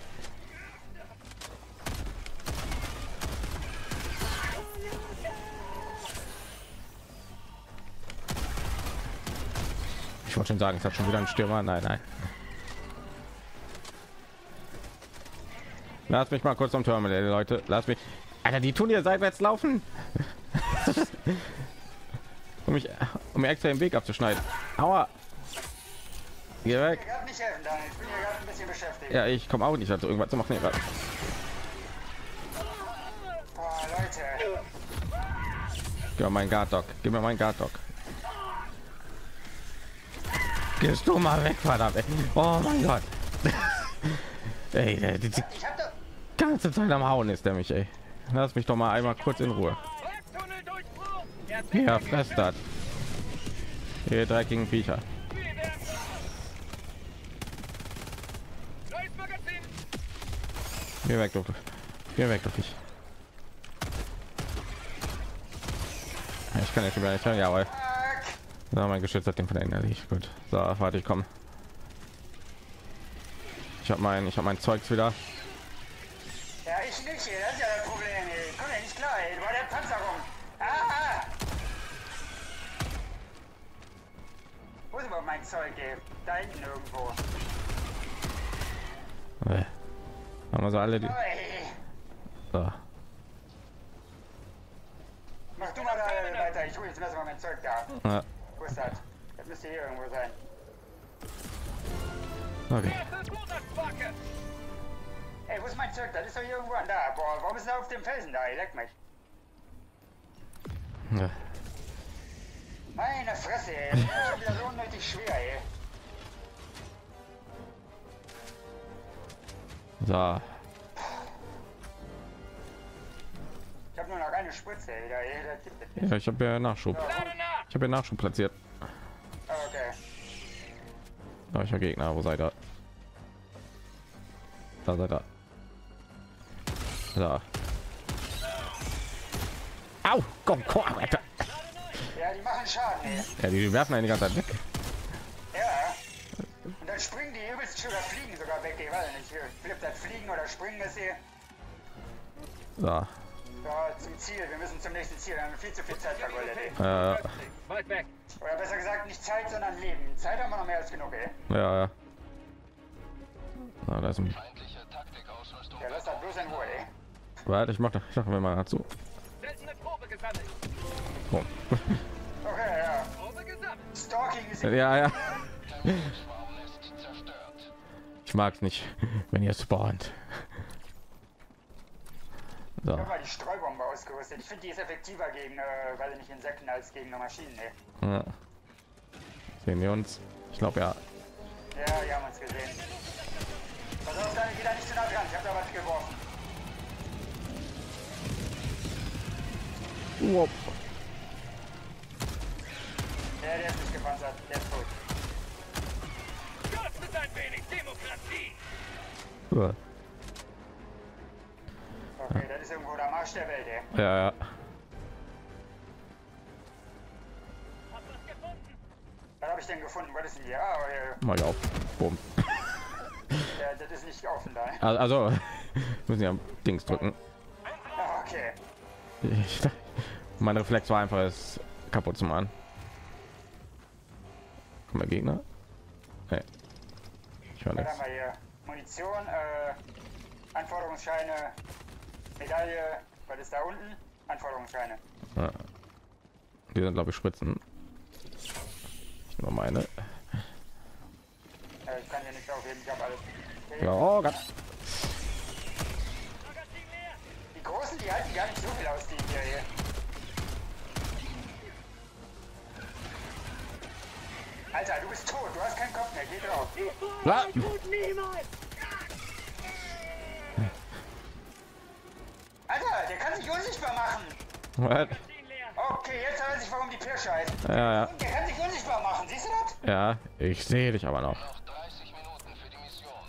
Ich wollte schon sagen, es hat schon wieder ein Stürmer. Nein, nein. Lass mich mal kurz am Terminal, Leute. Lass mich. Alter, die tun hier seitwärts laufen. um mir extra den Weg abzuschneiden. Aua. Geh weg. Ich kann nicht helfen, Daniel. Ich bin hier gerade ein bisschen beschäftigt. Ja, ich komme auch nicht dazu, irgendwas zu machen. Boah, Leute. Gib mir meinen Guard Dog. Gib mir meinen Guard Dog. Gehst du mal weg, verdammt. Ey. Oh mein Gott. Ey, die Ich hab doch... ganze Zeit am Hauen ist der mich, ey. Lass mich doch mal einmal kurz in Ruhe. Ja, fress das. Hier dreckigen Viecher. Geh weg, du. Geh weg, du Viech. Ich kann jetzt über nicht hören, jawohl. So, mein Geschütz hat den von der innerlich. Gut. So, warte, ich komme. Ich habe mein Zeugs wieder. Ja, ich nicht, ey. Das ist ja das Problem, ey. Komm ja nicht klar, ey. Du war der Panzerung. Ah! Wo ist überhaupt mein Zeug, ey? Da hinten irgendwo. Haben wir so alle die. Oh, ey. So. Mach du mal da weiter. Ich hole jetzt erstmal mein Zeug da. Ja. Wo ist das? Das müsste hier irgendwo sein. Okay. Ey, wo ist mein Zeug? Das ist doch hier irgendwo an da. Boah, warum ist er auf dem Felsen da? Ey, leck mich. Ja. Meine Fresse, ey. Das ist schon wieder so unnötig schwer, ey. So. Ich hab nur noch eine Spritze, ey. Das gibt es nicht. Ja, ich habe ja Nachschub. Ich habe ja Nachschub platziert. Okay. Da ich ja Gegner. Wo seid ihr? Da seid ihr. Da. Au! Komm, Alter. Ja, die machen Schaden, ey. Ja, die werfen einen die ganze Zeit weg. Ja. Und dann springen die übelst schön oder fliegen sogar weg, ey. Weiß nicht. Hier flippt das Fliegen oder Springen ist hier. So. Ja, zum Ziel. Wir müssen zum nächsten Ziel. Wir haben viel zu viel Zeit vergeudet, ey. Weit weg. Oder besser gesagt, nicht Zeit, sondern Leben. Zeit haben wir noch mehr als genug, ey. Ja, ja. Na, da ist ein. Feindliche Taktikausrüstung. Ja, lass das bloß in Ruhe, ey. Warte, ich mach mir mal dazu. Seltene Probe gesammelt. Oh. Okay, ja. Probe gesammelt. Stalking ist Ja, ja. Schwarmnest zerstört. Ich mag's nicht, wenn ihr spawnt. So. Ich hab mal die Streubombe ausgerüstet. Ich finde, die ist effektiver gegen, weiß ich nicht, Insekten als gegen Maschinen, ey. Ja. Sehen wir uns? Ich glaube ja. Ja, die haben uns gesehen. Pass auf, Daniel, geh da nicht zu nah dran. Ich hab da was geworfen. Wow. Ja, der ist nicht gepanzert. Der ist tot. Kostet ein wenig Demokratie. Ja, Okay, das ist irgendwo der Marsch der Welt, ey. ja. Hab was gefunden. Was habe ich denn gefunden? Was ist denn hier? Ah, Mal auf. Boom. ja, das ist nicht offen da. Also, Müssen ja Dings drücken. Ah, okay. Mein Reflex war einfach, es kaputt zu machen. Kommt der Gegner? Nee. Ich war Was nichts. haben wir hier? Munition, Anforderungsscheine, Medaille. Was ist da unten? Anforderungsscheine. Ja. Die sind, glaube ich, Spritzen. Nur meine. Ich kann hier nichts aufheben, ich habe alles. Ja, oh Gott. Die Großen, die halten gar nicht so viel aus, die hier. Alter, du bist tot, du hast keinen Kopf mehr, geh drauf. Ja. Alter, der kann sich unsichtbar machen. What? Okay, jetzt weiß ich, warum die Pirsche heißt. Ja, Der kann sich unsichtbar machen, siehst du das? ja. Ich sehe dich aber noch. Noch 30 Minuten für die Mission.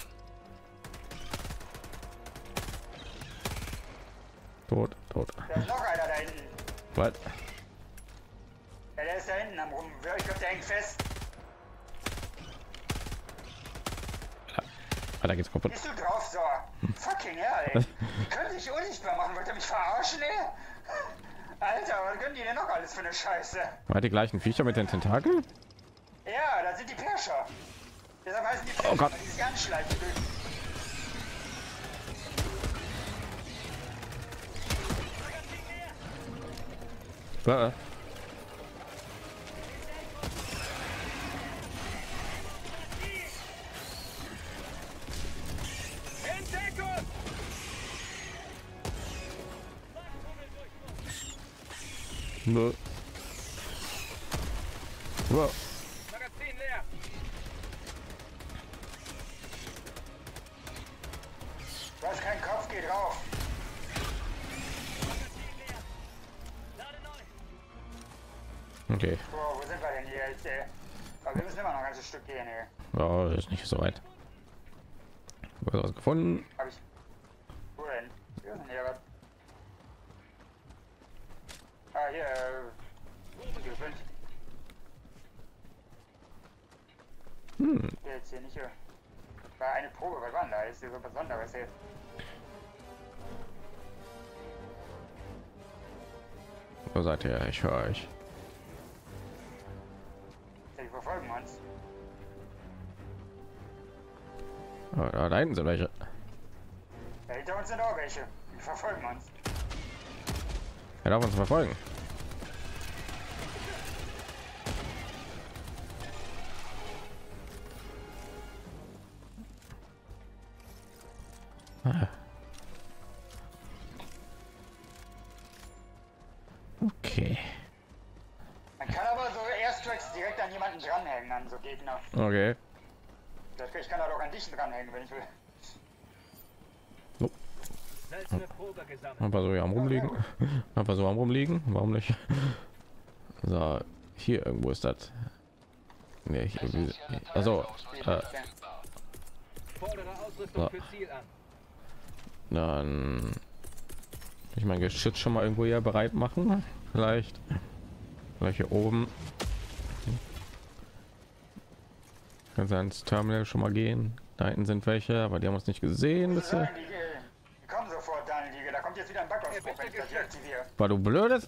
Tot, tot. Da ist noch einer da hinten. Was? Ja, der ist da hinten am rum. Ich glaube, der hängt fest. Ah, da geht's kaputt. Bist du drauf, so? Fucking hell, ey. Die können sich unsichtbar machen. Wollt ihr mich verarschen, ey? Alter, was können die denn noch alles für eine Scheiße? War die gleichen Viecher mit den Tentakeln? Ja, das sind die Pirscher. Deshalb heißen die Pirscher, Oh Gott. weil die sich anschleichen. Nö. Wow. Magazin leer. Du hast keinen Kopf, geh drauf. Okay. So, wo sind wir denn hier jetzt, ey? Aber wir müssen immer noch ein ganzes Stück gehen, ey. Ja, ist nicht so weit. Was gefunden? Hab ich. Wo denn? Hier ist denn hier was? Ah, hier, gefüllt. Hier jetzt hier nicht hier. War eine Probe, was war denn da? Ist hier so was Besonderes hier? Wo seid ihr? Ich höre euch. Die verfolgen uns. Oh, da hinten sind welche. Da hinter uns sind auch welche. Die verfolgen uns. Er darf uns verfolgen. Ah. Okay. Man kann aber so Airstrikes direkt an jemanden dranhängen, an so Gegner. Okay. Ich kann da doch an dich dranhängen, wenn ich will. Seltene Probe gesammelt. Einfach so hier am rumliegen. Einfach so am rumliegen. Warum nicht? So, hier irgendwo ist das. Nee, hier, also, Fordere Ausrüstung Ja. für Ziel an. dann ich mein Geschütz schon mal irgendwo hier bereit machen. Vielleicht hier oben. Kann sein ins Terminal schon mal gehen. Da hinten sind welche, aber die haben uns nicht gesehen bisher. Die kommen sofort, Daniel. Da kommt jetzt wieder ein Backausbruch, wenn ich das hier aktiviere. War du blödes?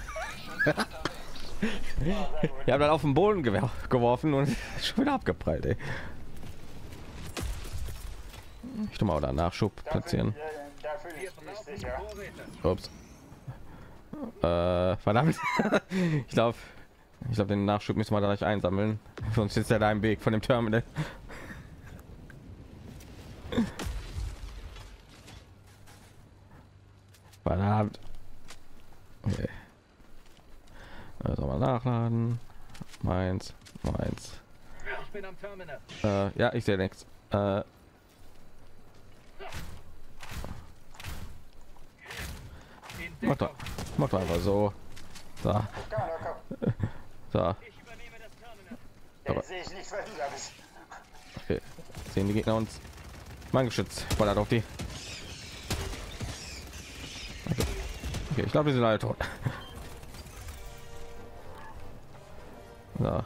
Ich habe dann auf den Boden geworfen und schon wieder abgeprallt. Ey. Ich tu mal oder Nachschub platzieren. Da fühle ich mich sicher. Ups. Verdammt. Ich glaube, den Nachschub müssen wir da gleich einsammeln. Sonst ist er da im Weg von dem Terminal. Verdammt. Okay. Also mal nachladen. Meins. Ich bin am Terminal. Ja, ich sehe nichts. In Deckung. Mach doch einfach so. So. Komm, komm. So. Ich übernehme das Terminal. Jetzt sehe ich nichts, weil du da bist. Okay. Sehen die Gegner uns. Mein Geschütz ballert auf die. Okay, ich glaube, wir sind alle tot. So. Ja,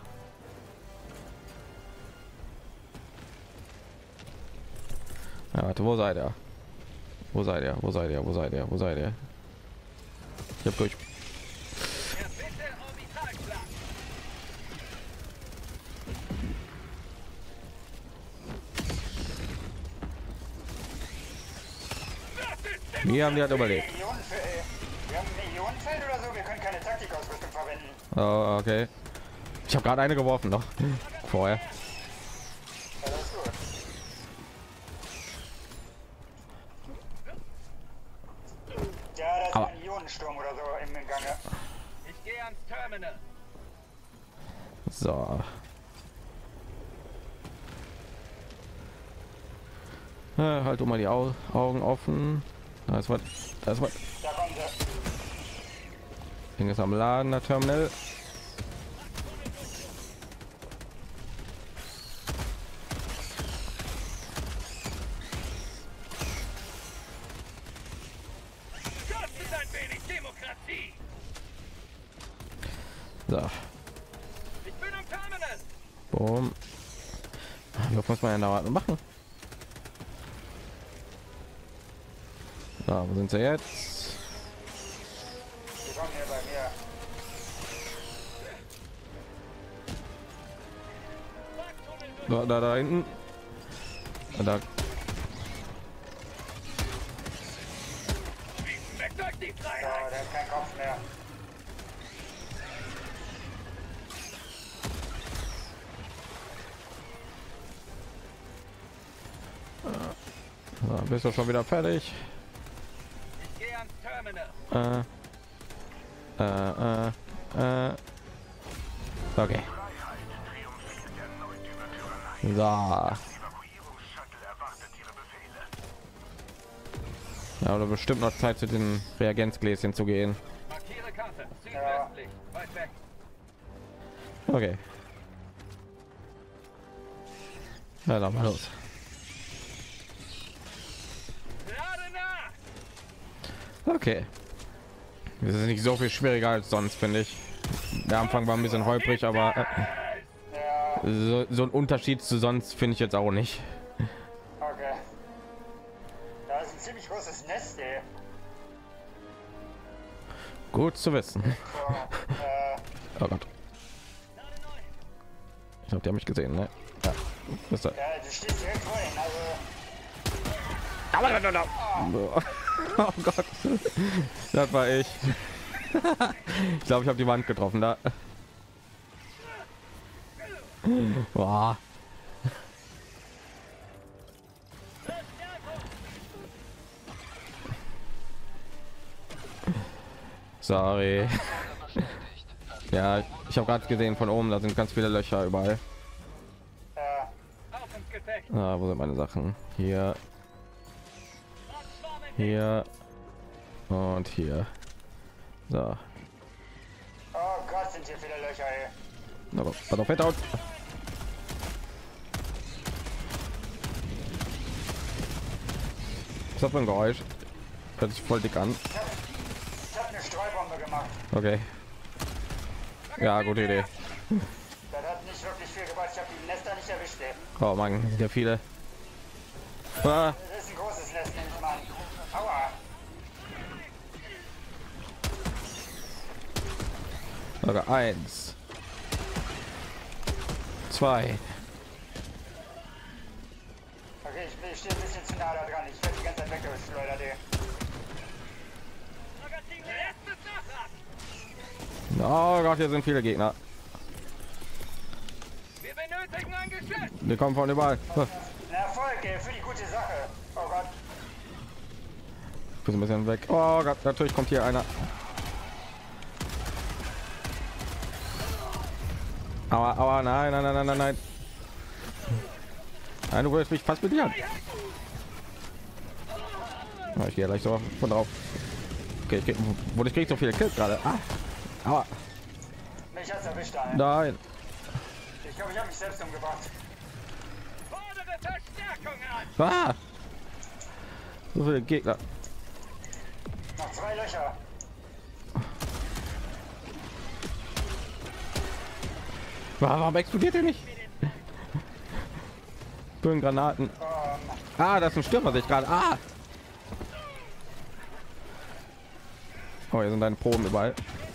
warte, wo seid ihr? Wo seid ihr? Wo seid ihr? Wo seid ihr? Wo seid ihr? Ich hab durch. Wir haben die halt überlebt. Wir haben ein Ionenfeld oder so, wir können keine Taktikausrüstung verwenden. Oh, okay. Ich habe gerade eine geworfen noch vorher. Ja, das ist gut. Ja, da ist Aber- ein Ionensturm oder so im Gange. Ich gehe ans Terminal. So. Halt doch mal die Augen offen. Da ist was. Da ist was. Da kommen sie. Ding ist am Laden, der Terminal. Kostet ein wenig Demokratie. So. Ich bin am Terminal. Boom. Wie muss man ja noch machen? So, wo sind sie jetzt? Die kommen hier bei mir. Da hinten. Da. Schmeckt euch die Ja, Freiheit. der hat keinen Kopf mehr. So, bist du schon wieder fertig? Ich gehe ans Terminal. Okay. So. Evakuierungsshuttle erwartet Ihre Befehle. Ja, oder bestimmt noch Zeit zu den Reagenzgläschen zu gehen. Markiere Karte. Südwestlich. Weit weg. Okay. Ja, dann mal los. Gerade nah. Okay. Das ist nicht so viel schwieriger als sonst, finde ich. Der Anfang war ein bisschen holprig, aber Ja, so ein Unterschied zu sonst finde ich jetzt auch nicht. okay. Da ist ein ziemlich großes Nest, ey. Gut zu wissen. So, Oh Gott. Ich glaube, die haben mich gesehen, ne? Ja. Ist da. ja, du stehst direkt vor ihnen, also... Oh Gott. Das war ich. Ich glaube, ich habe die Wand getroffen da. Boah. Sorry. Ja, ich habe gerade gesehen von oben, da sind ganz viele Löcher überall. Auf ins Gefecht. Ah, wo sind meine Sachen? Hier, hier und hier. So, Oh Gott, sind hier viele Löcher, ey. aber pass auf, Fett out. Was ist das für ein Geräusch? Hört sich voll dick an. Ich hab eine Streubombe gemacht. Okay. Ja, gute Idee. Das hat nicht wirklich viel gebracht. Ich habe die Nester nicht erwischt, ey. Oh Mann, sehr viele. Ah, Das ist ein großes Nest, nehme ich mal an. Aua. sogar 1, 2. Okay, ich stehe ein bisschen zu nah da dran. Ich werde die ganze Zeit weggeschleudert, ey. Magazin letztes Nachlass. Oh Gott, hier sind viele Gegner. Wir benötigen ein Geschütz. Die kommen von überall. Oh, Ein Erfolg, ey, für die gute Sache. Oh Gott. ich bin ein bisschen weg. Oh Gott, natürlich kommt hier einer. Aua, aua, nein, nein, nein, nein, nein, nein. Nein, du willst mich fast mit dir. Oh, ich gehe gleich so von drauf. Okay, ich krieg so viele Kills gerade. Ah, aua, Mich hat's erwischt, ey. nein. Ich glaube, ich habe mich selbst umgebracht. Fordere Verstärkung an. Ah, so viele Gegner. Noch 2 Löcher. Warum explodiert er nicht? Granaten. Ah, das ist ein Stürmer, sich gerade. Ah, Oh, hier sind deine Proben überall.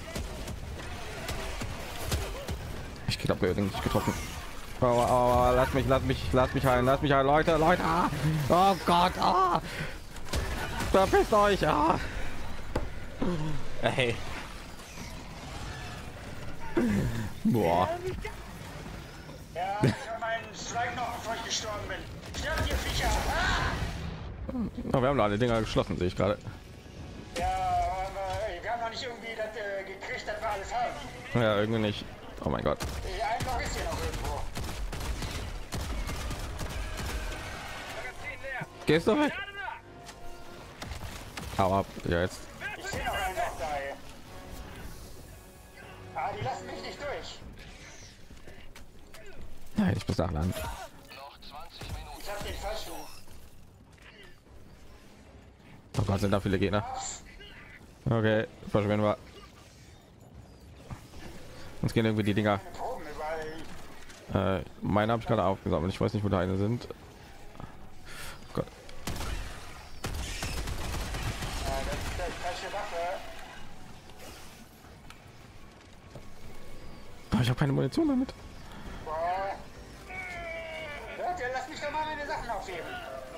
Ich glaube, wir nicht getroffen. Oh, lass mich heilen, Leute. Oh Gott, verpisst euch, Hey. Boah. Ja, ich habe meinen Schweig noch, bevor ich gestorben bin. Sterbt ihr Viecher! Oh, wir haben alle Dinger geschlossen, sehe ich gerade. Ja, aber wir haben noch nicht irgendwie das gekriegt, dass wir alles haben. Ja, irgendwie nicht. Oh mein Gott. Ein Loch ist hier noch irgendwo. Gehst du weg? Hau ab, ja jetzt. Ich sehe noch einen Loch da, ey. Ah, die lassen mich nicht durch. Nein, ich muss nachladen. Ich hab den falschen. Oh Gott, sind da viele Gegner. Okay, verschwinden wir. Uns gehen irgendwie die Dinger. Proben überall. Meine habe ich gerade aufgesammelt. Ich weiß nicht, wo deine sind. Gott. Das ist die falsche Waffe. Oh, ich habe keine Munition damit. Boah. Leute, lass mich doch mal meine Sachen aufheben.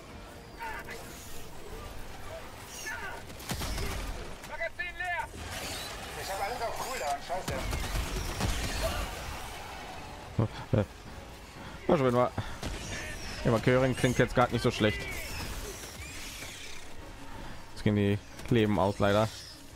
Ich habe alles auf Cooldown, scheiße. Verschwinden wir. Evakuierung klingt jetzt gerade nicht so schlecht. Jetzt gehen die Leben aus, leider.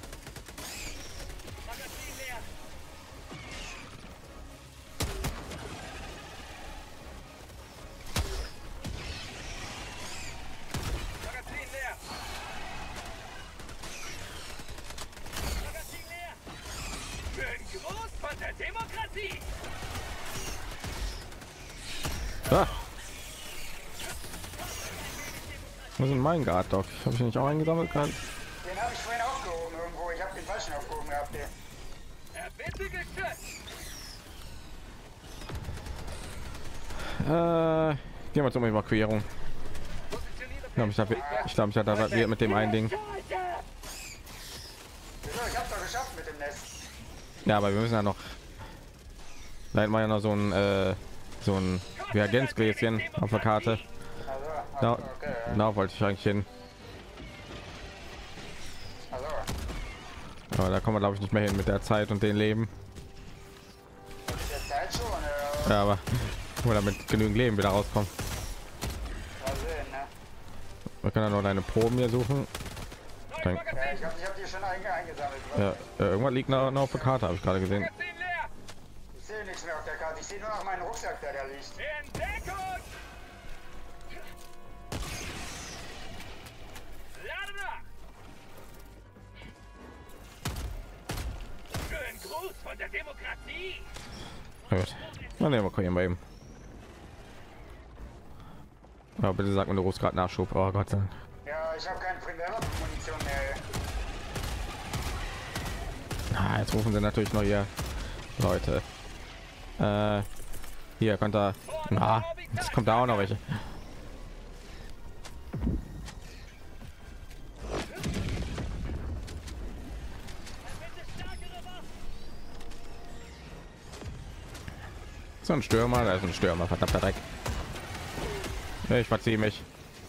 Ah. Was ist mein Guard Dog? Habe ich nicht auch eingesammelt gerade? Den habe ich vorhin aufgehoben irgendwo. Ich habe den falschen aufgehoben gehabt. Den. Gehen wir zur Evakuierung. Ich glaube, ich hatte mit dem einen Ding. Wieso? Ich hab's doch geschafft mit dem Nest. Ja, aber wir müssen ja noch. Da hätten wir ja noch so ein Reagenzgläschen auf der Karte. Also, Da, okay. da wollte ich eigentlich hin. Also, Aber da kommen wir glaube ich nicht mehr hin mit der Zeit und den Leben. mit der Zeit schon. Ja, aber oder mit genügend Leben wieder rauskommen. Mal sehen, ne? Wir können ja nur deine Proben hier suchen. Dann, Ja, ich hab die schon eingesammelt. ja, irgendwas liegt noch auf der Karte, habe ich gerade gesehen. Ich sehe nichts mehr auf der Karte. Ich sehe nur noch meinen Rucksack, der da liegt. Gruß von der Demokratie. Gut. Dann evakuieren wir eben. Ja, bitte sag mir, du rufst gerade Nachschub. Oh Gott sei Dank. Ja, ich habe keine Primärmunition mehr. Jetzt rufen sie natürlich noch hier Leute. Hier könnt ihr. Jetzt kommt da auch noch welche. So ein Stürmer, da ist ein Stürmer, verdammter Dreck. Ich verziehe mich.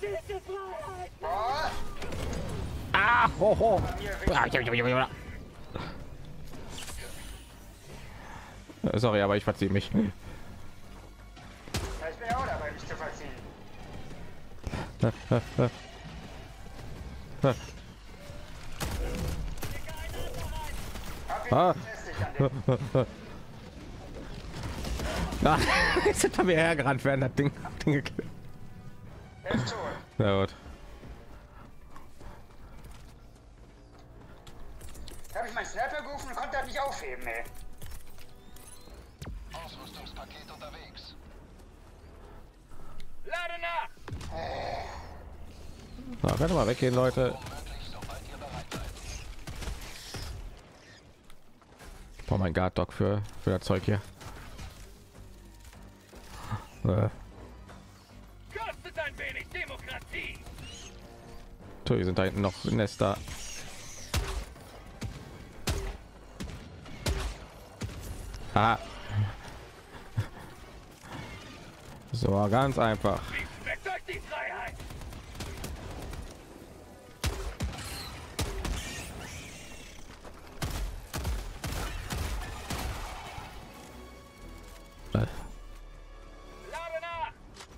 Ah, ho, ho. Sorry, aber ich verziehe mich. Ja, ich bin ja auch dabei, mich zu verziehen. Ah. Ah, jetzt sind wir hergerannt, werden das Ding gekillt. Er ist tot. Ja, gut. Habe ich meinen Sniper gerufen und konnte das nicht aufheben, ey. Ausrüstungspaket unterwegs. Lade nach! So, könnt ihr mal weggehen, Leute. Ich brauche mein Guard Dog für das Zeug hier. Kostet ein wenig Demokratie. So, hier sind da hinten noch Nester. Ah. So, ganz einfach. Weckt euch die Freiheit! Lade nach!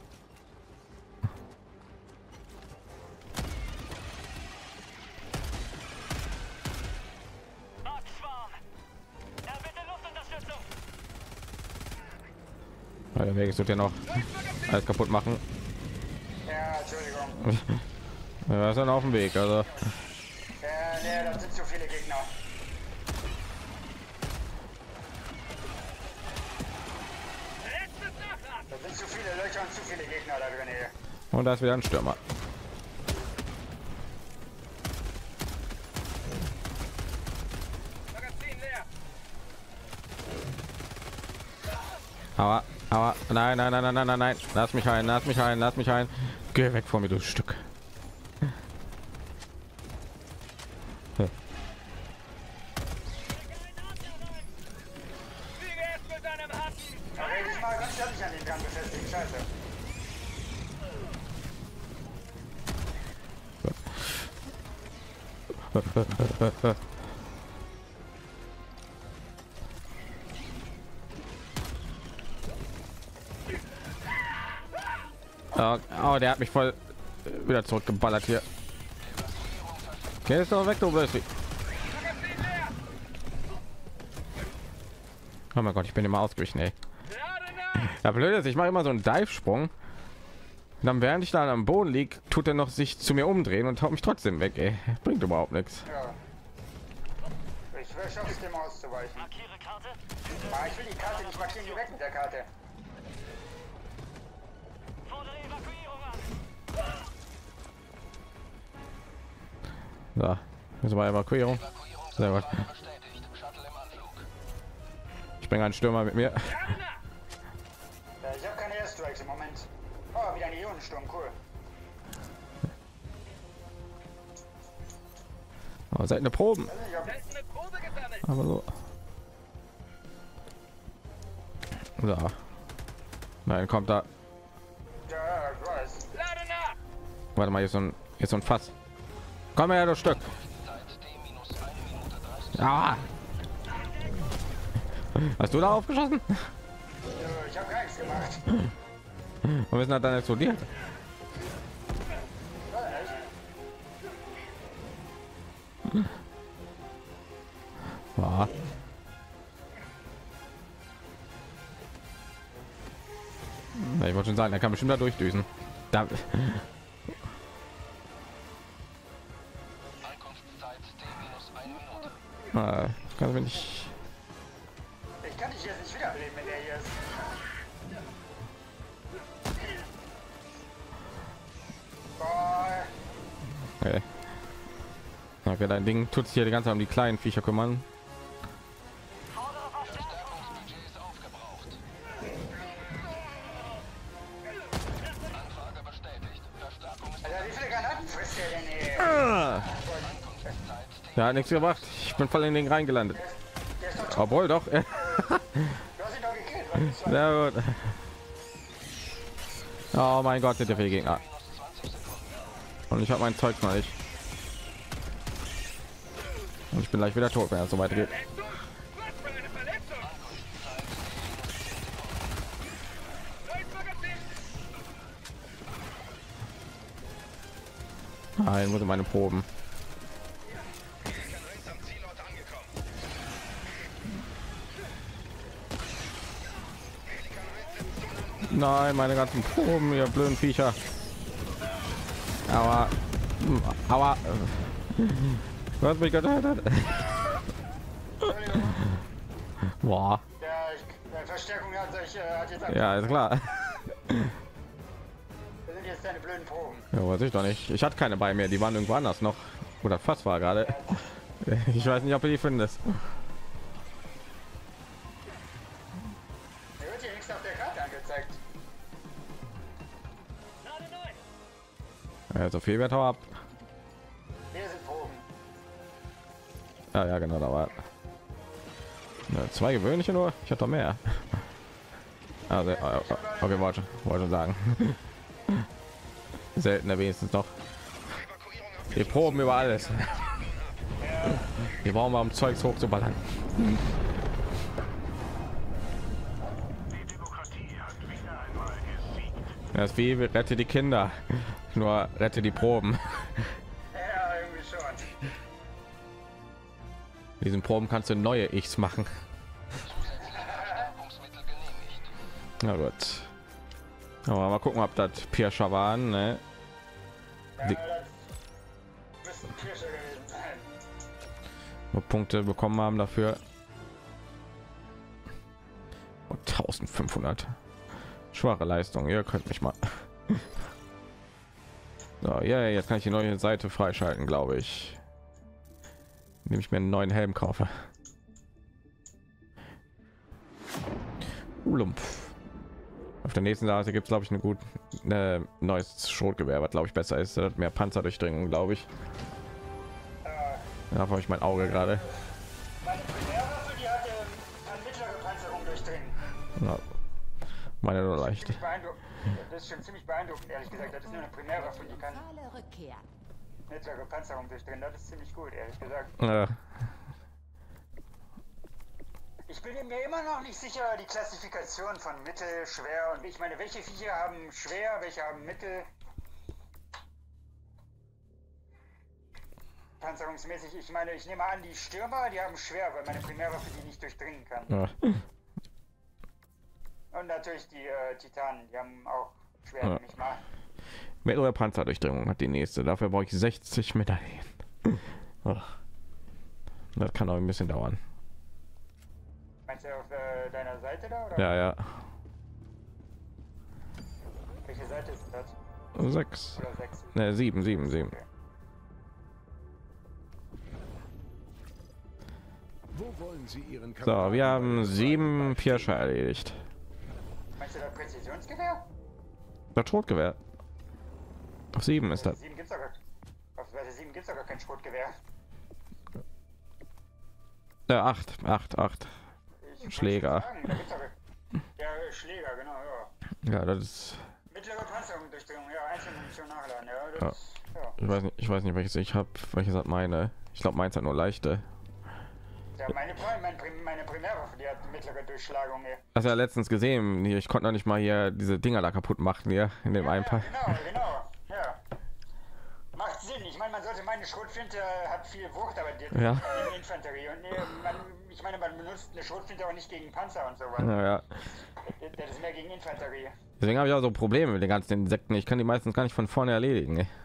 Abschwarm! Bitte Luftunterstützung! Der Weg wird ja noch alles kaputt machen. Ja, Entschuldigung. Ja, ist dann auf dem Weg, also Nee, das sind zu viele Gegner. Letztes Nachladen! Das sind zu viele Löcher und zu viele Gegner da drin hier. und da ist wieder ein Stürmer. Magazin leer! Aber nein, nein, nein, nein, nein, nein, nein, lass mich ein, lass mich ein, lass mich ein. Geh weg von mir, du Stück. Wie wär's mit einem Hatten? Okay, diesmal ganz ehrlich an den Gang befestigen. Scheiße. Oh, der hat mich voll wieder zurückgeballert hier. Geh jetzt doch weg, du Böse. Oh mein Gott, ich bin immer ausgewichen, ey. Ja, blöd ist, ich mache immer so einen Dive-Sprung. Dann während ich da am Boden lieg, tut er noch sich zu mir umdrehen und haut mich trotzdem weg, ey. Bringt überhaupt nichts. Ja. Ich schaffe es dem auszuweichen. Markiere Karte. Aber ich will die Karte nicht markieren, die weg mit der Karte. Fordere Evakuierung an. So, das war Evakuierung. Sehr gut. Ich bringe einen Stürmer mit mir. Ja, ich habe keine Airstrikes im Moment. Oh, wieder ein Ionensturm, cool. Oh, seid eine Proben. Ich hab, Seltene Probe gesammelt. Aber so. So. Nein, kommt da. ja, ich weiß. Lade nach! Warte mal, hier ist so ein Fass. Komm her, du Stück. Ah. Hast du da aufgeschossen? Ich habe gar nichts gemacht. Und wir sind dann explodiert. Ja. Ich wollte schon sagen, er kann bestimmt da durchdüsen. Da. Kann mir nicht. Ich kann dich jetzt nicht wiederbeleben, wenn der hier ist. Boah. Okay. Okay, dein Ding tut sich hier die ganze Zeit um die kleinen Viecher kümmern. Alter, wie viele Granaten frisst der denn hier? Ja, hat nichts gebracht. Ich bin voll in den reingelandet. Der ist doch tot. Obwohl doch. Du hast ihn doch gekillt. Was ist das? Sehr gut. Oh mein Gott, sind der viele Gegner. Und ich habe mein Zeug noch nicht. Und ich bin gleich wieder tot, wenn es so weitergeht. Verletzung? Was für eine Verletzung? Neues Magazin! Nein, muss in meine Proben. Nein, meine ganzen Proben, ihr blöden Viecher. Aber du hast mich getötet. Boah. Der Verstärkung hat sich hat jetzt Ja, ist klar. Das sind jetzt deine blöden Proben. Ja, weiß ich doch nicht. Ich hatte keine bei mir, die waren irgendwo anders noch. Oder fast war gerade. Ich weiß nicht, ob du die findest. Mir wird hier nichts auf der Karte angezeigt. Lade neu! Ja, so viel Wert ab. Hier sind Proben. Ja, ja, genau, da war. Ja, 2 gewöhnliche nur. Ich hatte doch mehr. Also, okay, wollte schon sagen. Seltener wenigstens noch. Wir proben über alles. Wir brauchen mal um Zeugs hochzuballern. Die Demokratie hat wieder einmal gesiegt. Das ist wie rette die Kinder, nur rette die Proben. Ja, irgendwie schon. Diesen Proben kannst du neue Ichs machen. Na gut. Aber mal gucken, ob das Pirscher waren. Ne? Ja, Die- das müssen Pirscher gewesen sein. Nur Punkte bekommen haben dafür. Und 1500. Schwache Leistung. Ihr könnt mich mal. So, ja, jetzt kann ich die neue Seite freischalten, glaube ich. Indem ich mir einen neuen Helm kaufe. Lumpf. Auf der nächsten Seite gibt es, glaube ich, eine gut neues Schrotgewehr, was glaube ich besser ist. Das hat mehr Panzerdurchdringung, glaube ich. Da habe ich mein Auge gerade. Meine Primärwaffe, die hatte eine mittlere Panzerung durchdringen. Ja. Meine nur leicht. Ziemlich beeindruckend. Das ist schon ziemlich beeindruckend, ehrlich gesagt. Das ist nur eine Primärwaffe, die kann Totale Rückkehr. mittlere Panzerung durchdringen. Das ist ziemlich gut, ehrlich gesagt. Ich bin mir immer noch nicht sicher, die Klassifikation von mittel, schwer und ich meine, welche Viecher haben schwer, welche haben mittel. Panzerungsmäßig, ich meine, ich nehme an, die Stürmer, die haben schwer, weil meine Primärwaffe die nicht durchdringen kann. Ja. Und natürlich die Titanen, die haben auch schwer, Ja. nehme ich mal. Mittlere Panzerdurchdringung hat die nächste. Dafür brauche ich 60 Medaillen. Ach. Das kann auch ein bisschen dauern. Meinst du auf deiner Seite da? Oder? Ja, ja. Welche Seite ist das? 6. Oder 6? Ne, 7. Wo wollen Sie Ihren So, wir haben 7 Pirscher erledigt. Meinst du das Präzisionsgewehr? Das Schrotgewehr. Auf 7 ist das. 7 gibt's doch gar, auf Seite 7 gibt's doch gar kein Schrotgewehr. 8. Ich wollte Schläger. schon sagen, da gibt's doch, ja, Schläger, genau, ja. Ja, das ist. Mittlere Panzerung durchdringung, ja, Einzelmunition nachladen, ja. Das, ja. Ich weiß nicht, welches ich habe, welches hat meine. Ich glaube, meins hat nur leichte. Ja, meine Primärwaffe, die hat mittlere Durchschlagung hier. Hast du ja letztens gesehen. Ich konnte noch nicht mal hier diese Dinger da kaputt machen hier in dem einen Paar. Genau, ja. Macht Sinn. Ich meine, man sollte meine Schrotflinte hat viel Wucht, aber die Ja. gegen Infanterie. Und ich meine, man benutzt eine Schrotflinte auch nicht gegen Panzer und sowas. Ja. Das ist mehr gegen Infanterie. Deswegen habe ich auch so Probleme mit den ganzen Insekten. Ich kann die meistens gar nicht von vorne erledigen. Ey.